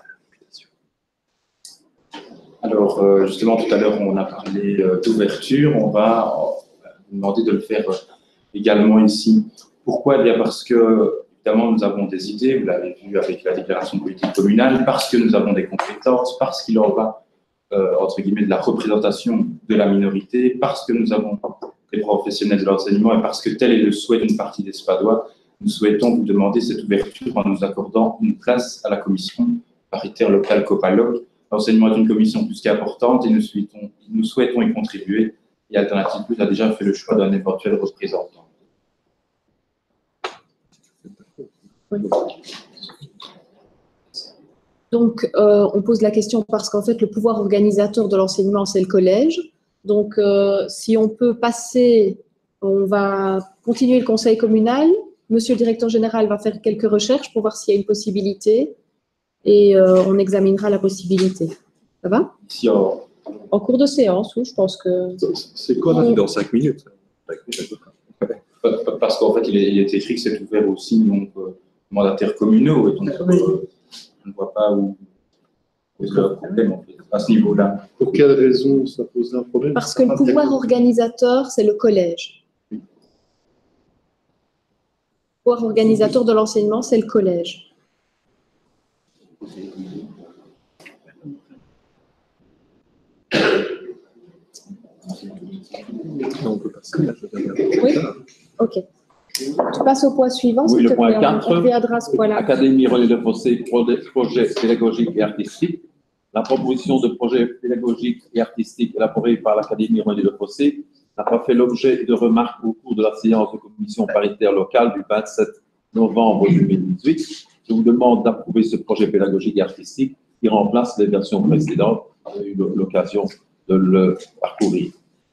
Alors, justement, tout à l'heure, on a parlé d'ouverture. On va vous demander de le faire également ici. Pourquoi? Eh bien, parce que, évidemment, nous avons des idées, vous l'avez vu avec la déclaration de politique communale, parce que nous avons des compétences, parce qu'il en va, entre guillemets, de la représentation de la minorité, parce que nous avons des professionnels de l'enseignement et parce que tel est le souhait d'une partie des Spadois, nous souhaitons vous demander cette ouverture en nous accordant une place à la commission paritaire locale COPALOC. L'enseignement est une commission plus qu'importante et nous souhaitons y contribuer. Et Alternative Plus a déjà fait le choix d'un éventuel représentant. Donc, on pose la question parce qu'en fait, le pouvoir organisateur de l'enseignement, c'est le collège. Donc, si on peut passer, on va continuer le conseil communal. Monsieur le directeur général va faire quelques recherches pour voir s'il y a une possibilité et on examinera la possibilité. Ça va? Si en cours de séance, oui, je pense que… C'est quoi dans 5 minutes? Parce qu'en fait, il est écrit que c'est ouvert aussi donc, mandataires communaux. Et donc, on ne voit pas où pose le problème en fait, à ce niveau-là. Pour quelle raison ça pose un problème? Parce que le pouvoir organisateur, c'est le collège. Le pouvoir organisateur de l'enseignement, c'est le collège. Oui, ok. Tu passes au point suivant, oui, s'il te le point plaît. 4, on reviendra à ce point-là. Académie René de Fossé, projet pédagogique et artistique. La proposition de projet pédagogique et artistique élaborée par l'Académie René de Fossé n'a pas fait l'objet de remarques au cours de la séance de commission paritaire locale du 27 novembre 2018. Je vous demande d'approuver ce projet pédagogique et artistique qui remplace les versions précédentes. On a eu l'occasion de le parcourir.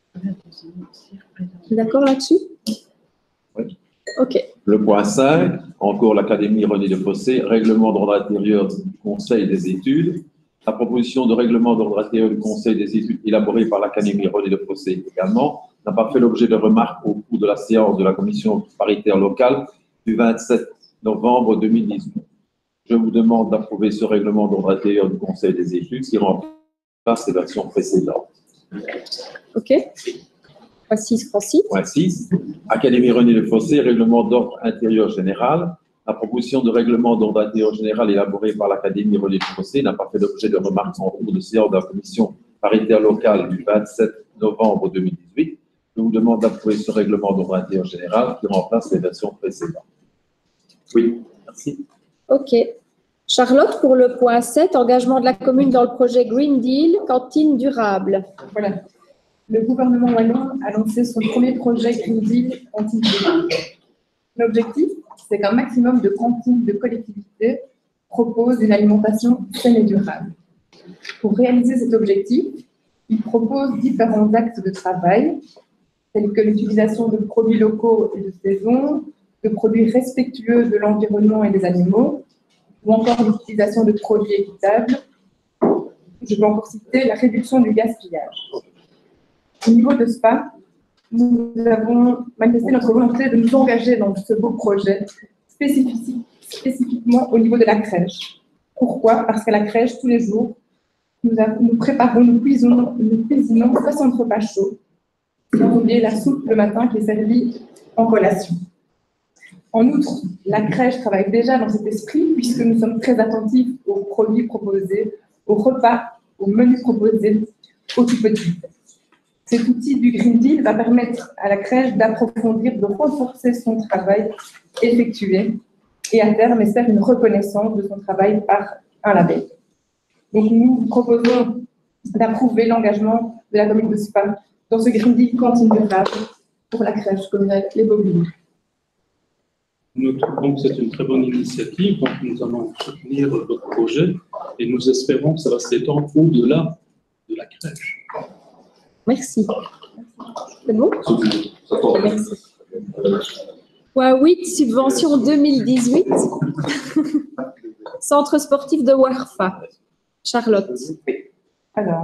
D'accord là-dessus? Oui. Ok. Le point 5, encore l'Académie René de Fossé, règlement d'ordre intérieur du Conseil des études. La proposition de règlement d'ordre intérieur du Conseil des études élaborée par l'Académie René de Fossé également n'a pas fait l'objet de remarques au cours de la séance de la commission paritaire locale du 27 novembre 2018. Je vous demande d'approuver ce règlement d'ordre intérieur du Conseil des études qui remplace les versions précédentes. Ok. Point 6, Francis. Point 6. Académie René de Fossé, règlement d'ordre intérieur général. La proposition de règlement d'ordre intérieur général élaborée par l'Académie René de Fossé n'a pas fait l'objet de remarques en cours de séance de la commission paritaire locale du 27 novembre 2018. Je vous demande d'approuver ce règlement d'ordre intérieur général qui remplace les versions précédentes. Oui, merci. Ok. Charlotte, pour le point 7, engagement de la commune dans le projet Green Deal, cantine durable. Voilà. Le gouvernement wallon a lancé son premier projet Green Deal cantine durable. L'objectif, c'est qu'un maximum de cantines de collectivités proposent une alimentation saine et durable. Pour réaliser cet objectif, il propose différents axes de travail, tels que l'utilisation de produits locaux et de saison, de produits respectueux de l'environnement et des animaux, ou encore l'utilisation de produits équitables. Je peux encore citer la réduction du gaspillage. Au niveau de SPA, nous avons manifesté notre volonté de nous engager dans ce beau projet, spécifiquement au niveau de la crèche. Pourquoi? Parce qu'à la crèche, tous les jours, Nous préparons, nous cuisinons 60 repas chauds, sans oublier la soupe le matin qui est servie en collation. En outre, la crèche travaille déjà dans cet esprit puisque nous sommes très attentifs aux produits proposés, aux repas, aux menus proposés aux tout petits. Cet outil du Green Deal va permettre à la crèche d'approfondir, de renforcer son travail effectué et à terme espère une reconnaissance de son travail par un label. Donc nous vous proposons d'approuver l'engagement de la commune de Spa dans ce Green Deal cantine durable pour la crèche communale Les Beauvilliers. Nous trouvons que c'est une très bonne initiative, donc nous allons soutenir votre projet et nous espérons que ça va s'étendre au-delà de la crèche. Merci. C'est bon? Merci. Point 8, subvention 2018. Centre sportif de Warfa. Charlotte. Alors,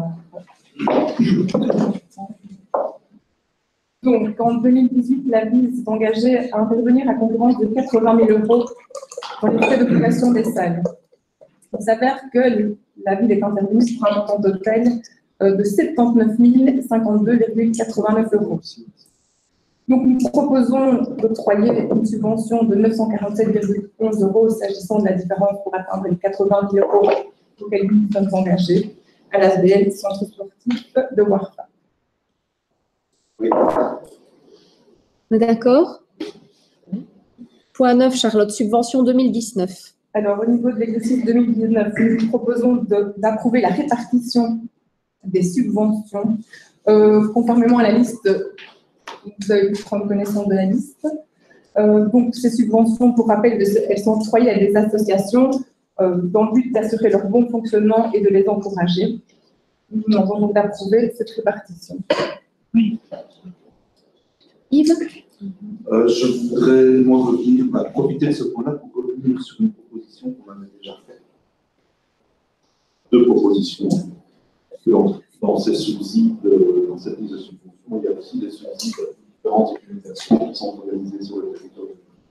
donc en 2018, la ville s'est engagée à intervenir à concurrence de 80 000 € dans les frais d'occupation des salles. Il s'avère que la ville est intervenue sur un montant total de 79 052,89 €. Donc, nous proposons d'octroyer une subvention de 947,11 € s'agissant de la différence pour atteindre les 80 000 € auxquels nous sommes engagés à l'ASBL Centre sportif de Warfa. Oui. D'accord. Point 9, Charlotte, subvention 2019. Alors, au niveau de l'exercice 2019, nous proposons d'approuver la répartition des subventions conformément à la liste. Vous avez pu prendre connaissance de la liste. Donc, ces subventions, pour rappel, elles sont octroyées à des associations dans le but d'assurer leur bon fonctionnement et de les encourager. Nous nous demandons donc d'approuver cette répartition. Oui. Yves? Je voudrais, moi, profiter de ce point-là pour revenir sur une proposition qu'on avait déjà faite. Deux propositions. Dans ces subsides, dans cette liste de subventions, il y a aussi des subsides de différentes organisations qui sont organisées sur le territoire.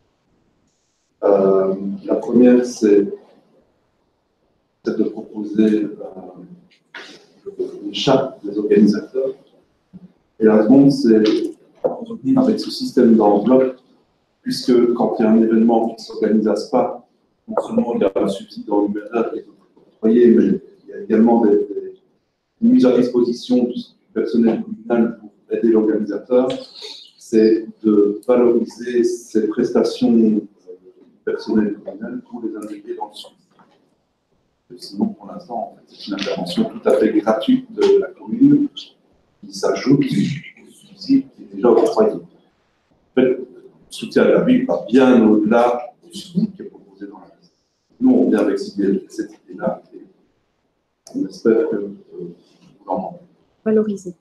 La première, c'est de proposer une charte des organisateurs. Et la seconde, c'est avec ce système d'enveloppe, puisque quand il y a un événement qui ne s'organise à Spa, non seulement il y a un subside dans l'URL qui est octroyé, mais il y a également des mises à disposition du personnel communal pour aider l'organisateur, c'est de valoriser ces prestations du personnel communal pour les intégrer dans le subside. Sinon, pour l'instant, en fait, c'est une intervention tout à fait gratuite de la commune qui s'ajoute au subside qui est déjà octroyé. En fait, le soutien à la ville va bien au-delà du subside qui est proposé dans la liste. Nous, on vient avec cette idée-là et on espère que vous l'entendez. Valoriser.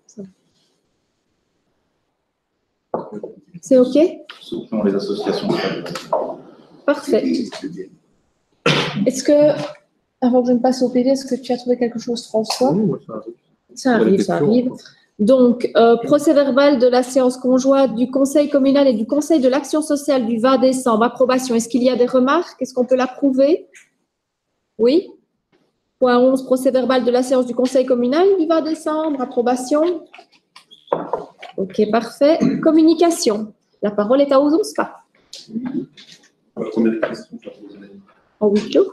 C'est OK? Soutenons les associations. Parfait. Est-ce que, avant que je ne passe au PD, est-ce que tu as trouvé quelque chose, François? Oui, ça arrive. Donc, procès-verbal de la séance conjointe du Conseil communal et du Conseil de l'action sociale du 20 décembre. Approbation. Est-ce qu'il y a des remarques? Est-ce qu'on peut l'approuver? Oui. Point 11, procès-verbal de la séance du Conseil communal du 20 décembre. Approbation. OK, parfait. Communication. La parole est à Ozon Spa. La première question, je la poserai. En huis clos.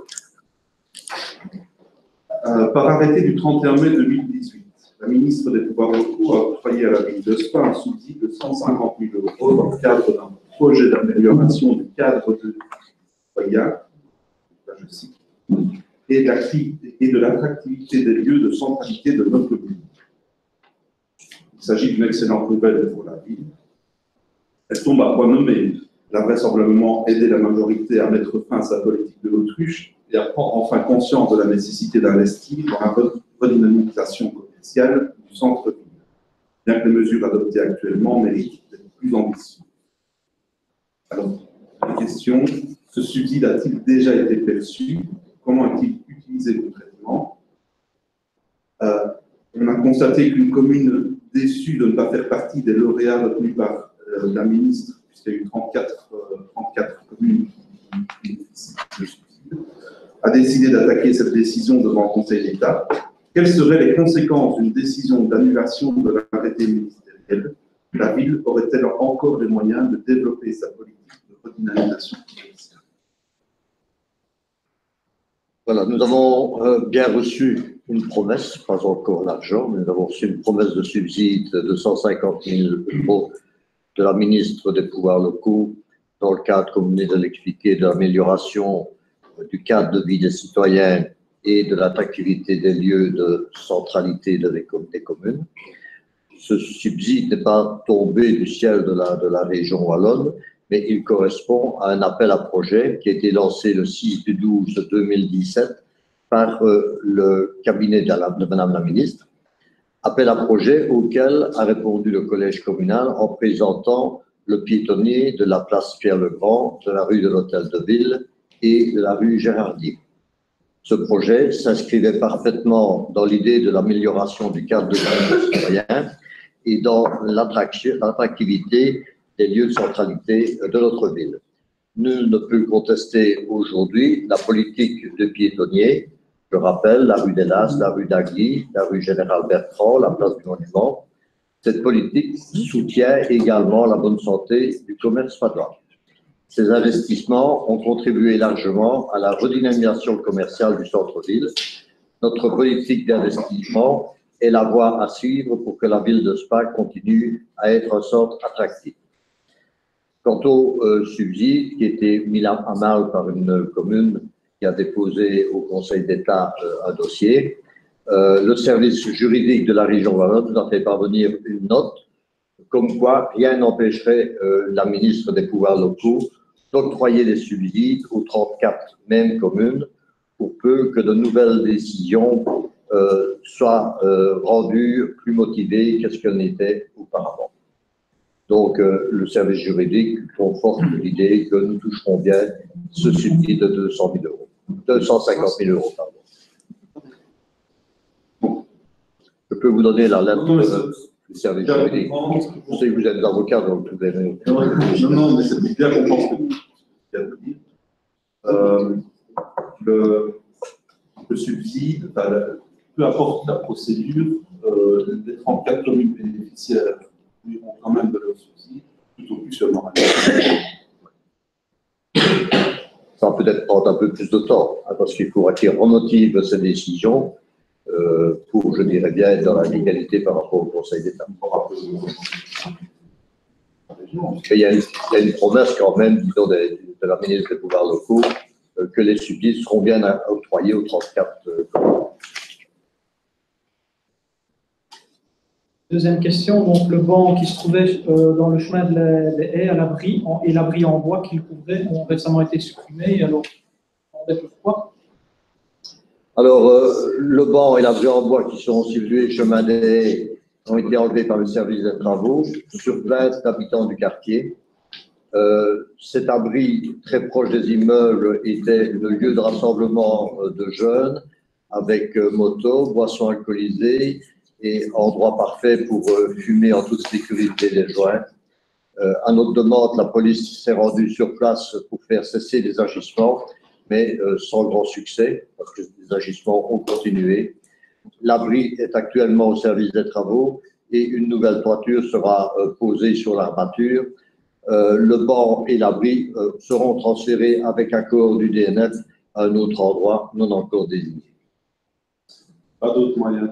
Par arrêté du 31 mai 2018, la ministre des Pouvoirs locaux a octroyé à la ville de Spa un subside de 150 000 € dans le cadre d'un projet d'amélioration du cadre de foyer, je cite, et de l'attractivité des lieux de centralité de notre ville. Il s'agit d'une excellente nouvelle pour la ville. Elle tombe à point nommé. Elle a vraisemblablement aidé la majorité à mettre fin à sa politique de l'autruche et à prendre enfin conscience de la nécessité d'investir dans la redynamisation commerciale du centre-ville, bien que les mesures adoptées actuellement méritent d'être plus ambitieuses. Alors, la question, ce subside a-t-il déjà été perçu? Comment est-il utilisé concrètement? On a constaté qu'une commune déçue de ne pas faire partie des lauréats retenus par la ministre, puisqu'il y a eu 34 communes qui bénéficient de subsides, a décidé d'attaquer cette décision devant le Conseil d'État. Quelles seraient les conséquences d'une décision d'annulation de l'arrêté ministériel? La ville aurait-elle encore les moyens de développer sa politique de redynamisation financière? Voilà, nous avons bien reçu une promesse, pas encore l'argent, mais nous avons reçu une promesse de subside de 150 000 € de la ministre des Pouvoirs locaux dans le cadre, comme vous venez de l'expliquer, de l'amélioration du cadre de vie des citoyens et de l'attractivité des lieux de centralité des communes. Ce subside n'est pas tombé du ciel de la région wallonne, mais il correspond à un appel à projet qui a été lancé le 6/12/2017 par le cabinet de Madame la ministre. Appel à projet auquel a répondu le collège communal en présentant le piétonnier de la place Pierre-le-Grand, de la rue de l'Hôtel de Ville et de la rue Gérardier. Ce projet s'inscrivait parfaitement dans l'idée de l'amélioration du cadre de vie des citoyens et dans l'attractivité des lieux de centralité de notre ville. Nul ne peut contester aujourd'hui la politique de piétonnier. Je rappelle la rue d'Hélas, la rue d'Agly, la rue Général Bertrand, la place du Monument. Cette politique soutient également la bonne santé du commerce padois. Ces investissements ont contribué largement à la redynamisation commerciale du centre-ville. Notre politique d'investissement est la voie à suivre pour que la ville de Spa continue à être un centre attractif. Quant au subside qui a été mis à mal par une commune qui a déposé au Conseil d'État un dossier, le service juridique de la région wallonne nous a fait parvenir une note comme quoi rien n'empêcherait la ministre des Pouvoirs locaux d'octroyer des subsides aux 34 mêmes communes pour peu que de nouvelles décisions soient rendues plus motivées que ce qu'elles n'étaient auparavant. Donc, le service juridique conforte l'idée que nous toucherons bien ce subside de 250 000 €. Pardon. Je peux vous donner la lettre du service juridique. Je sais que vous êtes avocat, donc vous avez... Non, mais c'est bien comprendre ce que tu viens de dire. Le subside, peu importe la procédure, les 34 communes bénéficiaires ont quand même de leur subside, plutôt plus que normalement. Ça va peut-être prendre un peu plus de temps, hein, parce qu'il faudra qu'ils remotivent ces décisions pour, je dirais bien, être dans la légalité par rapport au Conseil d'État. Il y a une promesse quand même, disons, de la ministre des Pouvoirs locaux, que les subsides seront bien octroyés aux 34 communes. Deuxième question, donc le banc qui se trouvait dans le chemin des haies à l'abri et l'abri en bois qui le couvrait ont récemment été supprimés. Alors, on demande pourquoi? Alors, le banc et l'abri en bois qui sont situés chemin des haies ont été enlevés par le service des travaux sur plainte d'habitants du quartier. Cet abri très proche des immeubles était le lieu de rassemblement de jeunes avec moto, boissons alcoolisées et endroit parfait pour fumer en toute sécurité des joints. À notre demande, la police s'est rendue sur place pour faire cesser les agissements, mais sans grand succès, parce que les agissements ont continué. L'abri est actuellement au service des travaux et une nouvelle toiture sera posée sur l'armature. Le banc et l'abri seront transférés avec accord du DNF à un autre endroit non encore désigné. Pas d'autres moyens.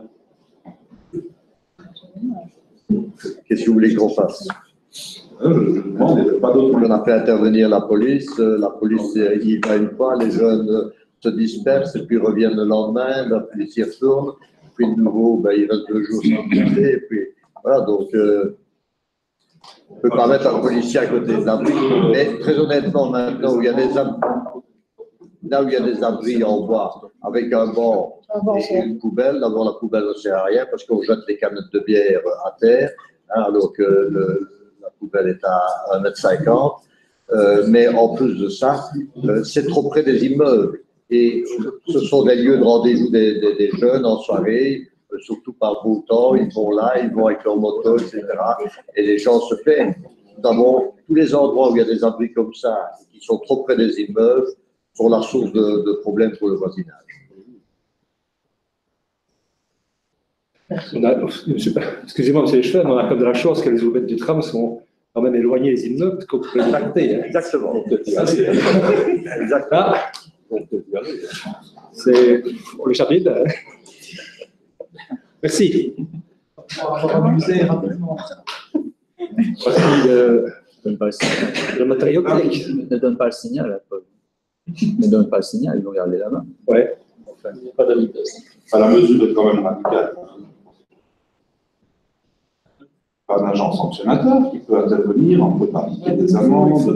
Qu'est-ce que vous voulez qu'on fasse? Je demande, il n'y a pas d'autres moyens. On a fait intervenir la police y va une fois, les jeunes se dispersent et puis reviennent le lendemain, la police y retourne, puis de nouveau, il reste 2 jours sans monter, et puis voilà, donc on ne peut pas mettre un policier à côté de l'abri, mais très honnêtement, maintenant où il y a des abris, là où il y a des abris en bois, avec un banc et une poubelle, d'abord la poubelle ne sert à rien parce qu'on jette les canettes de bière à terre, hein, alors que la poubelle est à 1,50 m. Mais en plus de ça, c'est trop près des immeubles. Et ce sont des lieux de rendez-vous des jeunes en soirée, surtout par beau temps. Ils vont là, ils vont avec leur moto, etc. Et les gens se plaignent. Nous avons tous les endroits où il y a des abris comme ça, qui sont trop près des immeubles, sont la source de problèmes pour le voisinage. Excusez-moi, monsieur Chevin, on a comme de la chance que les ouvertes du tram sont quand même éloignées des immeubles, parce qu'on peut les tracter. Hein. Exactement. Exactement. C'est pour le chapitre. Merci. Le matériau ne donne pas le signal. Ne donne pas le signal, ils vont garder la main. Ouais. Enfin, pas de vitesse. La mesure est quand même radicale. Pas un agent sanctionnateur qui peut intervenir, on peut pratiquer des amendes,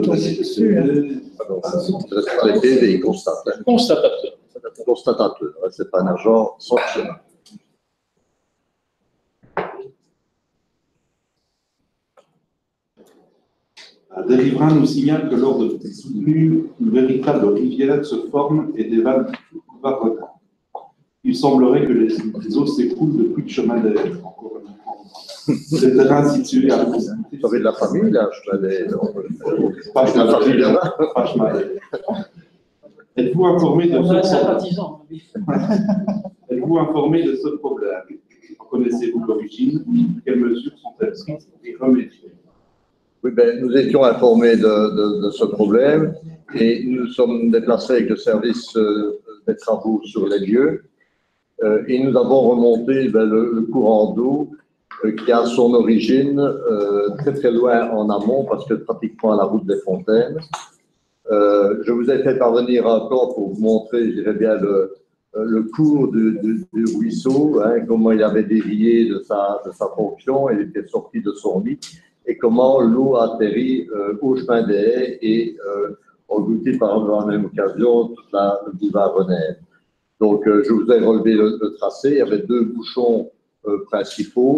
traiter des constateurs. Constatateur, c'est pas un agent sanctionnateur. Des riverains nous signalent que lors de ces soutenues, une véritable rivière se forme et des vagues couvrent. Il semblerait que les eaux s'écoulent depuis le chemin d'air. C'est un terrain situé à proximité. Vous avez de la famille, là, chemin d'air. Pas de la famille, là. Pas chemin d'air. Êtes-vous informé de Êtes-vous informé de ce problème? Connaissez-vous l'origine? Quelles mesures sont-elles prises pour y remédier? Oui, ben, nous étions informés de ce problème et nous sommes déplacés avec le service des travaux sur les lieux et nous avons remonté le courant d'eau qui a son origine très très loin en amont parce que pratiquement à la route des Fontaines. Je vous ai fait parvenir un plan pour vous montrer, je dirais bien, le cours du ruisseau, hein, comment il avait dévié de sa fonction, il était sorti de son lit. Et comment l'eau a atterri au chemin des haies et englouti par la même occasion toute le boulevard René. Donc, je vous ai relevé le tracé. Il y avait deux bouchons principaux,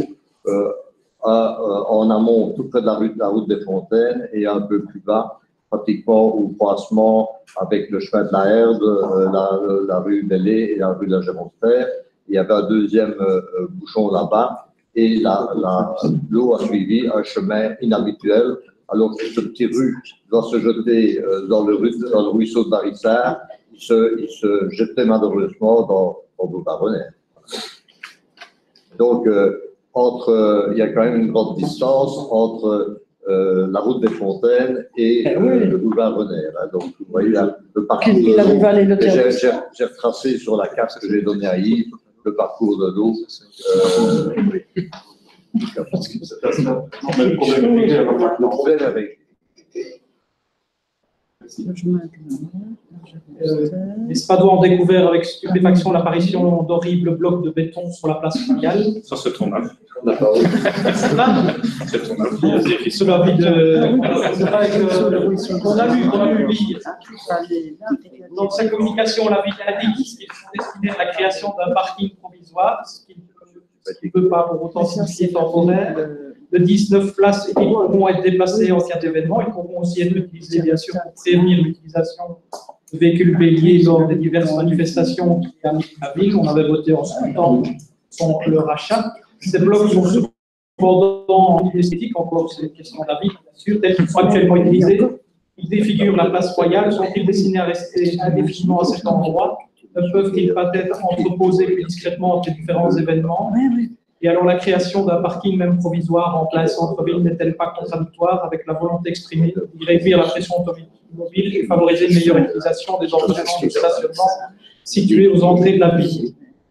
en amont, tout près de la route des Fontaines, et un peu plus bas, pratiquement au croisement avec le chemin de la Herde, la rue Bellé et la rue de la Gérontière. Il y avait un deuxième bouchon là-bas. Et l'eau a suivi un chemin inhabituel, alors que ce petit rue doit se jeter dans le ruisseau de Barissard, il se jetait malheureusement dans le Baronnet. Donc, il y a quand même une grande distance entre la route des Fontaines et le boulevard René. Donc, vous voyez là, le parcours de l'eau. J'ai retracé sur la carte que j'ai donnée à Yves le parcours de l'eau. Le problème avec. Les SPADO ont découvert avec stupéfaction l'apparition d'horribles blocs de béton sur la place royale. Ça, c'est ton avis. C'est ton avis. Sur l'avis qu'on a lu lire. Dans sa communication, la ville indique qu'ils sont destinés à la création d'un parking provisoire, ce qui ne peut pas pour autant signifier temporaire, de 19 places qui pourront être déplacées en cas d'événement. Ils pourront aussi être utilisés, bien sûr, pour prévenir l'utilisation de véhicules béliers lors des diverses manifestations qui animent la ville. On avait voté en son temps contre le rachat. Ces blocs sont cependant esthétiques, encore c'est une question d'avis, bien sûr, tels qu'ils sont actuellement utilisés. Ils défigurent la place royale. Sont-ils destinés à rester indéfiniment à cet endroit? Ne peuvent-ils pas être entreposés plus discrètement entre les différents événements? Et alors, la création d'un parking, même provisoire, en plein centre-ville n'est-elle pas contradictoire avec la volonté exprimée de réduire la pression automobile et favoriser une meilleure utilisation des emplacements de stationnement situés aux entrées de la ville?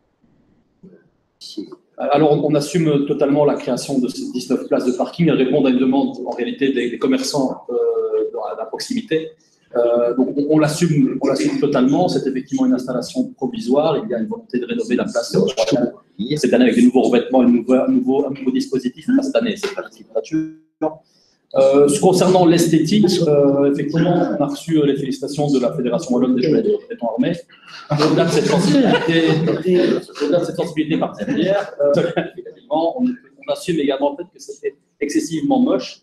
Alors, on assume totalement la création de ces 19 places de parking. Elles répondent à une demande, en réalité, des commerçants à la proximité. Donc, on l'assume totalement. C'est effectivement une installation provisoire. Il y a une volonté de rénover la place royale cette année avec des nouveaux revêtements et un nouveau dispositif. Cette année, c'est pas la température. Concernant l'esthétique, effectivement, on a reçu les félicitations de la Fédération wallonne des jeunes béton armés. Au-delà de cette sensibilité particulière, effectivement, on assume également le fait que c'était excessivement moche.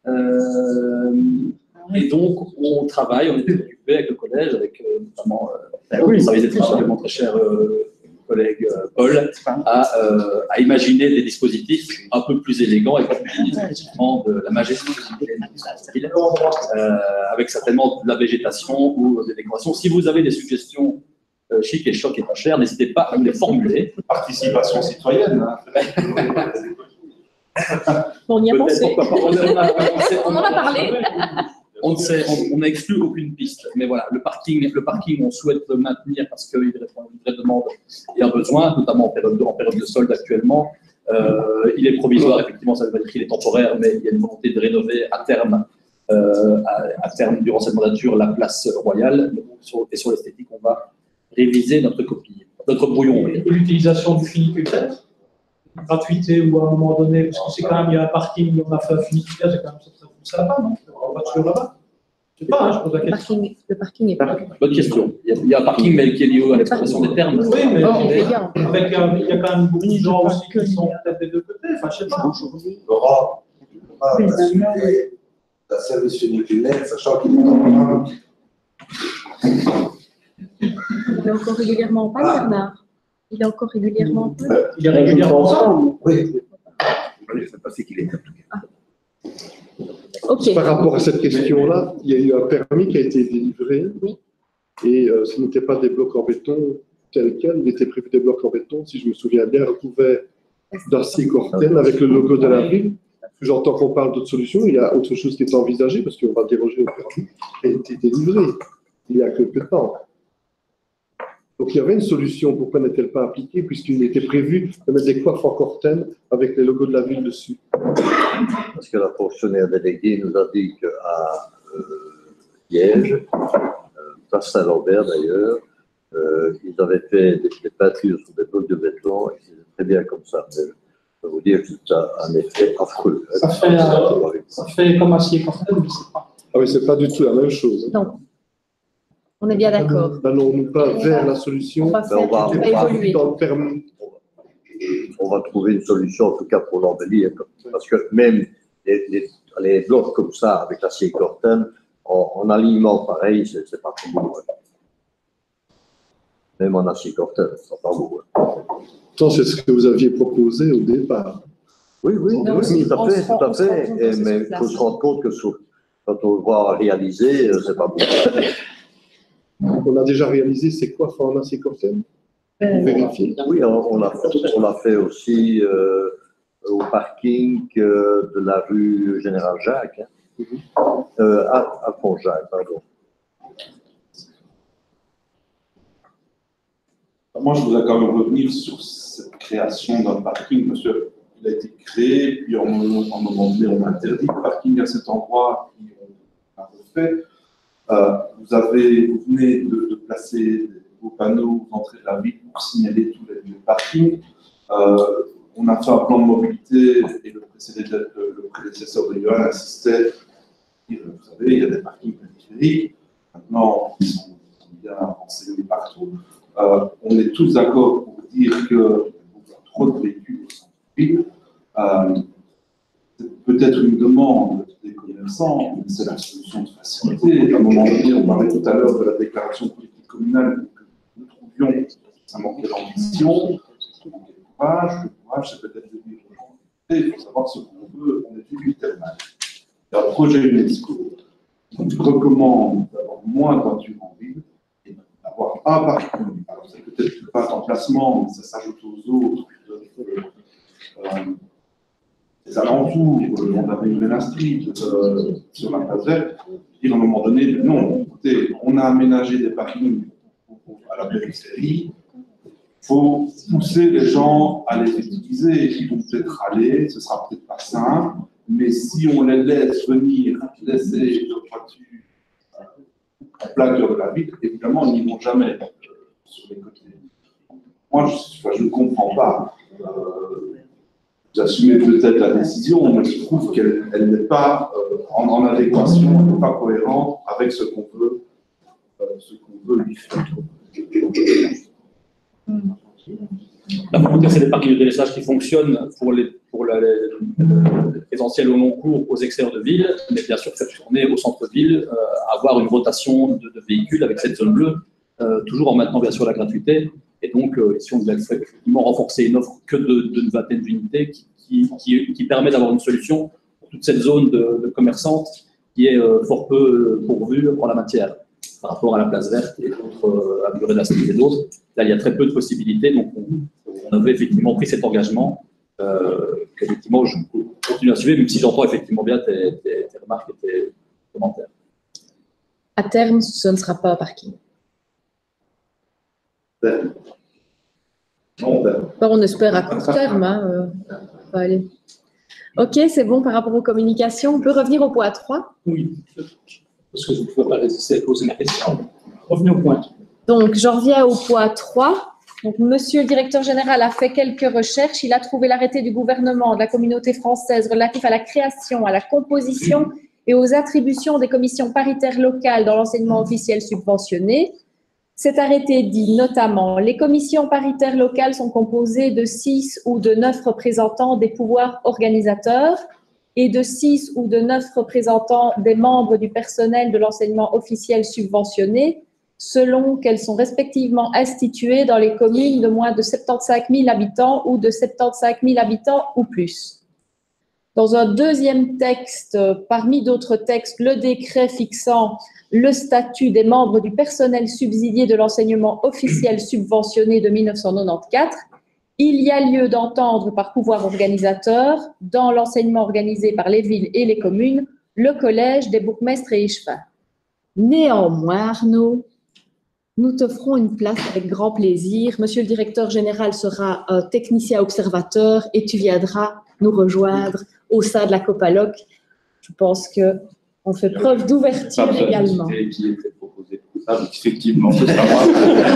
Et donc, on travaille, on est occupé avec le collège, avec notamment le service des travaux, mon très cher collègue Paul, à imaginer des dispositifs un peu plus élégants et effectivement de la majestuosité style, avec certainement de la végétation ou des décorations. Si vous avez des suggestions chic et choc et pas cher, n'hésitez pas à nous les formuler. Participation citoyenne. On y a pensé. On en a parlé. On n'a exclu aucune piste, mais voilà, le parking, on souhaite le maintenir parce qu'il répond à une vraie demande et un besoin, notamment en période de solde actuellement. Il est provisoire, effectivement, ça veut dire qu'il est temporaire, mais il y a une volonté de rénover à terme, durant cette mandature, la place Royale. Et sur l'esthétique, on va réviser notre copie, notre brouillon. Et l'utilisation du funiculaire, gratuité ou à un moment donné, parce que c'est quand même, il y a un parking, on a fait un funiculaire, c'est quand même ça là-bas, non? On va toujours là-bas. Je sais pas, je pose la question. Le parking est pas. Bonne question. Il y a un parking, mais qui est lié à l'expression des termes. Oui, mais il y a quand même beaucoup de gens aussi qui sont peut-être des deux côtés. Enfin, je sais pas. Laurent, la service funiculaire, sachant qu'il est en Il est encore régulièrement en panne, Bernard. Il est encore régulièrement en panne. Il est régulièrement en panne. Oui. Je ne sais pas si qu'il est en tout cas. Ok. Par rapport à cette question-là, il y a eu un permis qui a été délivré. Oui. Et ce n'était pas des blocs en béton tels quels, il était prévu des blocs en béton, si je me souviens bien, recouverts d'acier corten avec le logo de la ville. J'entends qu'on parle d'autres solutions, il y a autre chose qui est envisagée parce qu'on va déroger au permis, qui a été délivré il y a quelque temps. Donc il y avait une solution, pourquoi n'est-elle pas appliquée, puisqu'il était prévu de mettre des coiffes en corten avec les logos de la ville dessus. Parce que la fonctionnaire déléguée nous a dit qu'à Liège, place Saint-Lambert d'ailleurs, ils avaient fait des peintures sur des blocs de béton et c'était très bien comme ça. Mais je peux vous dire que c'est un effet affreux. Ça fait comme acier corten, mais c'est pas. Ah oui, c'est pas du tout la même chose. Non. On est bien d'accord. N'allons-nous pas vers la solution on évoluer. Dans le permis. On va trouver une solution, en tout cas pour l'embellir, parce que même les blocs comme ça, avec l'acier corten, en alignement pareil, c'est pas très beau. Même en acier corten, c'est pas beau. Pourtant, c'est ce que vous aviez proposé au départ. Oui, tout à fait. Mais il faut se rendre compte que quand on le voit réaliser, c'est pas beau. On a déjà réalisé ces coiffes en acier corten. Vérifier. Oui, on l'a fait aussi au parking de la rue Général Jacques, à Pont-Jacques, pardon. Moi, je voudrais quand même revenir sur cette création d'un parking, parce qu'il a été créé, puis en un moment donné, on a interdit le parking à cet endroit, puis on a refait. Vous venez de placer vos panneaux aux entrées de la ville pour signaler tous les lieux de parking. On a fait un plan de mobilité et le prédécesseur de Johan insistait. Vous savez, il y a des parkings périphériques. Maintenant, ils sont bien renseignés partout. On est tous d'accord pour dire qu'il y a trop de véhicules au centre-ville. C'est peut-être une demande des commerçants, mais c'est la solution de facilité. À un moment donné, on parlait tout à l'heure de la déclaration politique communale que nous trouvions, ça manquait d'ambition, ça manquait de courage. Le courage, c'est peut-être de dire aux gens, il faut savoir ce qu'on veut, on est du tellement. Il y a un projet UNESCO qui recommande d'avoir moins de voitures en ville et d'avoir un parking. Alors, c'est peut-être pas d'emplacement, mais ça s'ajoute aux autres. Les alentours, le long de la rue Ménard Street, sur la place verte, dire à un moment donné, non, écoutez, on a aménagé des parkings à la périphérie, il faut pousser les gens à les utiliser. Ils vont peut-être aller, ce sera peut-être pas simple, mais si on les laisse venir, laisser leurs voitures en plein cœur de la ville, évidemment, ils n'y vont jamais sur les côtés. Moi, je ne comprends pas. J'assumais peut-être la décision, mais je trouve qu'elle n'est pas en adéquation, elle n'est pas cohérente avec ce qu'on veut lui faire. La volonté, c'est des parkings de délaissage qui fonctionnent pour les présentiels au long cours aux extérieurs de ville, mais bien sûr, faire tourner au centre-ville, avoir une rotation de véhicules avec cette zone bleue, toujours en maintenant bien sûr la gratuité. Et donc, si on devait effectivement renforcer une offre que d'une vingtaine d'unités qui permet d'avoir une solution pour toute cette zone de commerçante qui est fort peu pourvue en la matière. par rapport à la place verte et d'autres, à Muret de la Cité et d'autres. Là, il y a très peu de possibilités, donc on avait effectivement pris cet engagement qu'effectivement je continue à suivre, même si j'entends effectivement bien tes remarques et tes commentaires. À terme, ce ne sera pas un parking. On espère à court terme. Hein, va aller. Ok, c'est bon par rapport aux communications. On peut revenir au point 3 ? Oui, parce que je ne pouvais pas résister à poser ma question. Revenez au point. Donc, j'en reviens au point 3. Donc, Monsieur le directeur général a fait quelques recherches. Il a trouvé l'arrêté du gouvernement de la communauté française relatif à la création, à la composition et aux attributions des commissions paritaires locales dans l'enseignement officiel subventionné. Cet arrêté dit notamment: les commissions paritaires locales sont composées de 6 ou de 9 représentants des pouvoirs organisateurs et de 6 ou de 9 représentants des membres du personnel de l'enseignement officiel subventionné, selon qu'elles sont respectivement instituées dans les communes de moins de 75 000 habitants ou de 75 000 habitants ou plus. Dans un deuxième texte, parmi d'autres textes, le décret fixant le statut des membres du personnel subsidié de l'enseignement officiel subventionné de 1994, il y a lieu d'entendre par pouvoir organisateur, dans l'enseignement organisé par les villes et les communes, le collège des bourgmestres et échevins. Néanmoins, Arnaud, nous t'offrons une place avec grand plaisir. Monsieur le directeur général sera un technicien observateur et tu viendras nous rejoindre au sein de la Copaloc. Je pense qu'on fait preuve d'ouverture également. Qui était proposé pour ça, donc effectivement, ce sera moi.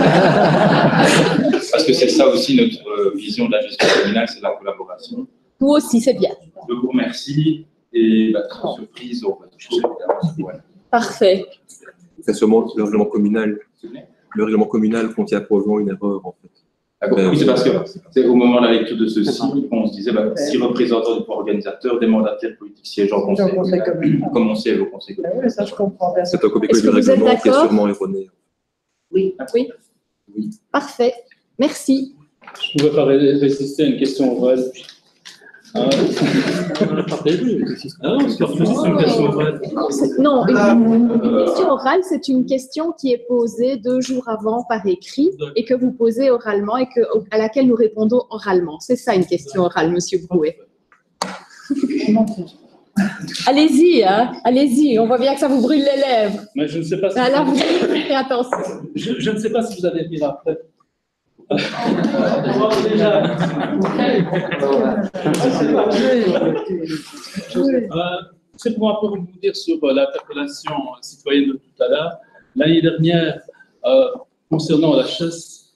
Parce que c'est ça aussi notre vision de la gestion communale, c'est la collaboration. Nous aussi, c'est bien. Je vous remercie et très surprise, on va toucher évidemment. Parfait. C'est seulement le règlement communal. Le règlement communal contient probablement une erreur, en fait. Oui, c'est parce que c'est au moment de la lecture de ceci qu'on se disait 6 représentants du pouvoir organisateur, des mandataires politiques siégeant au conseil communal, comme on siège au conseil communal. Oui, ça je comprends bien. C'est un copier-coller du règlement qui est sûrement erroné. Oui. Oui. Parfait. Merci. Je ne pouvais pas résister à une question orale. On n'a pas prévu. Non, c'est une question orale. Non, une question orale, c'est une question qui est posée 2 jours avant par écrit et que vous posez oralement et à laquelle nous répondons oralement. C'est ça une question orale, Monsieur Brouet. Allez-y, hein, allez-y. On voit bien que ça vous brûle les lèvres. Mais je ne sais pas si là, vous avez fait attention. Je ne sais pas si vous allez dire après. C'est pour un peu vous dire sur l'interpellation citoyenne de tout à l'heure. L'année dernière, concernant la chasse,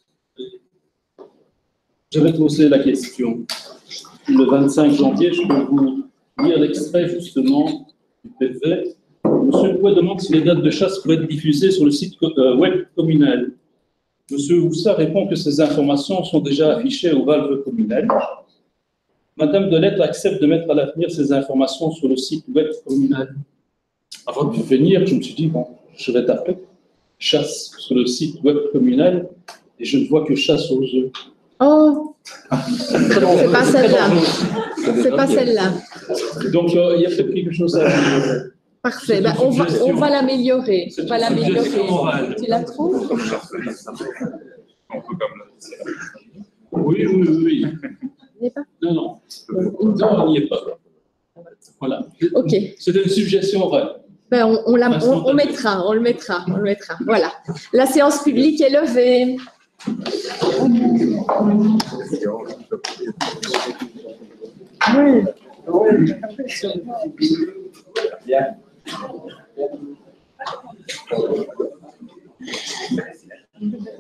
j'avais posé la question. Le 25 janvier, je peux vous lire l'extrait justement du PV. Monsieur Brouet demande si les dates de chasse pourraient être diffusées sur le site web communal. Monsieur Houssa répond que ces informations sont déjà affichées au valve communal. Madame Delette accepte de mettre à l'avenir ces informations sur le site web communal. Avant de venir, je me suis dit, bon, je vais taper chasse sur le site web communal et je ne vois que chasse aux œufs. Oh, c'est pas celle-là. C'est pas celle-là. Donc, il y a peut-être quelque chose à améliorer. Parfait. Ben, on va l'améliorer. On va l'améliorer. Tu la trouves? Oui. Il n'y est pas? Non, il n'y est pas. Voilà. OK. C'était une suggestion orale. Ben, on le mettra. Voilà. La séance publique est levée. Bien.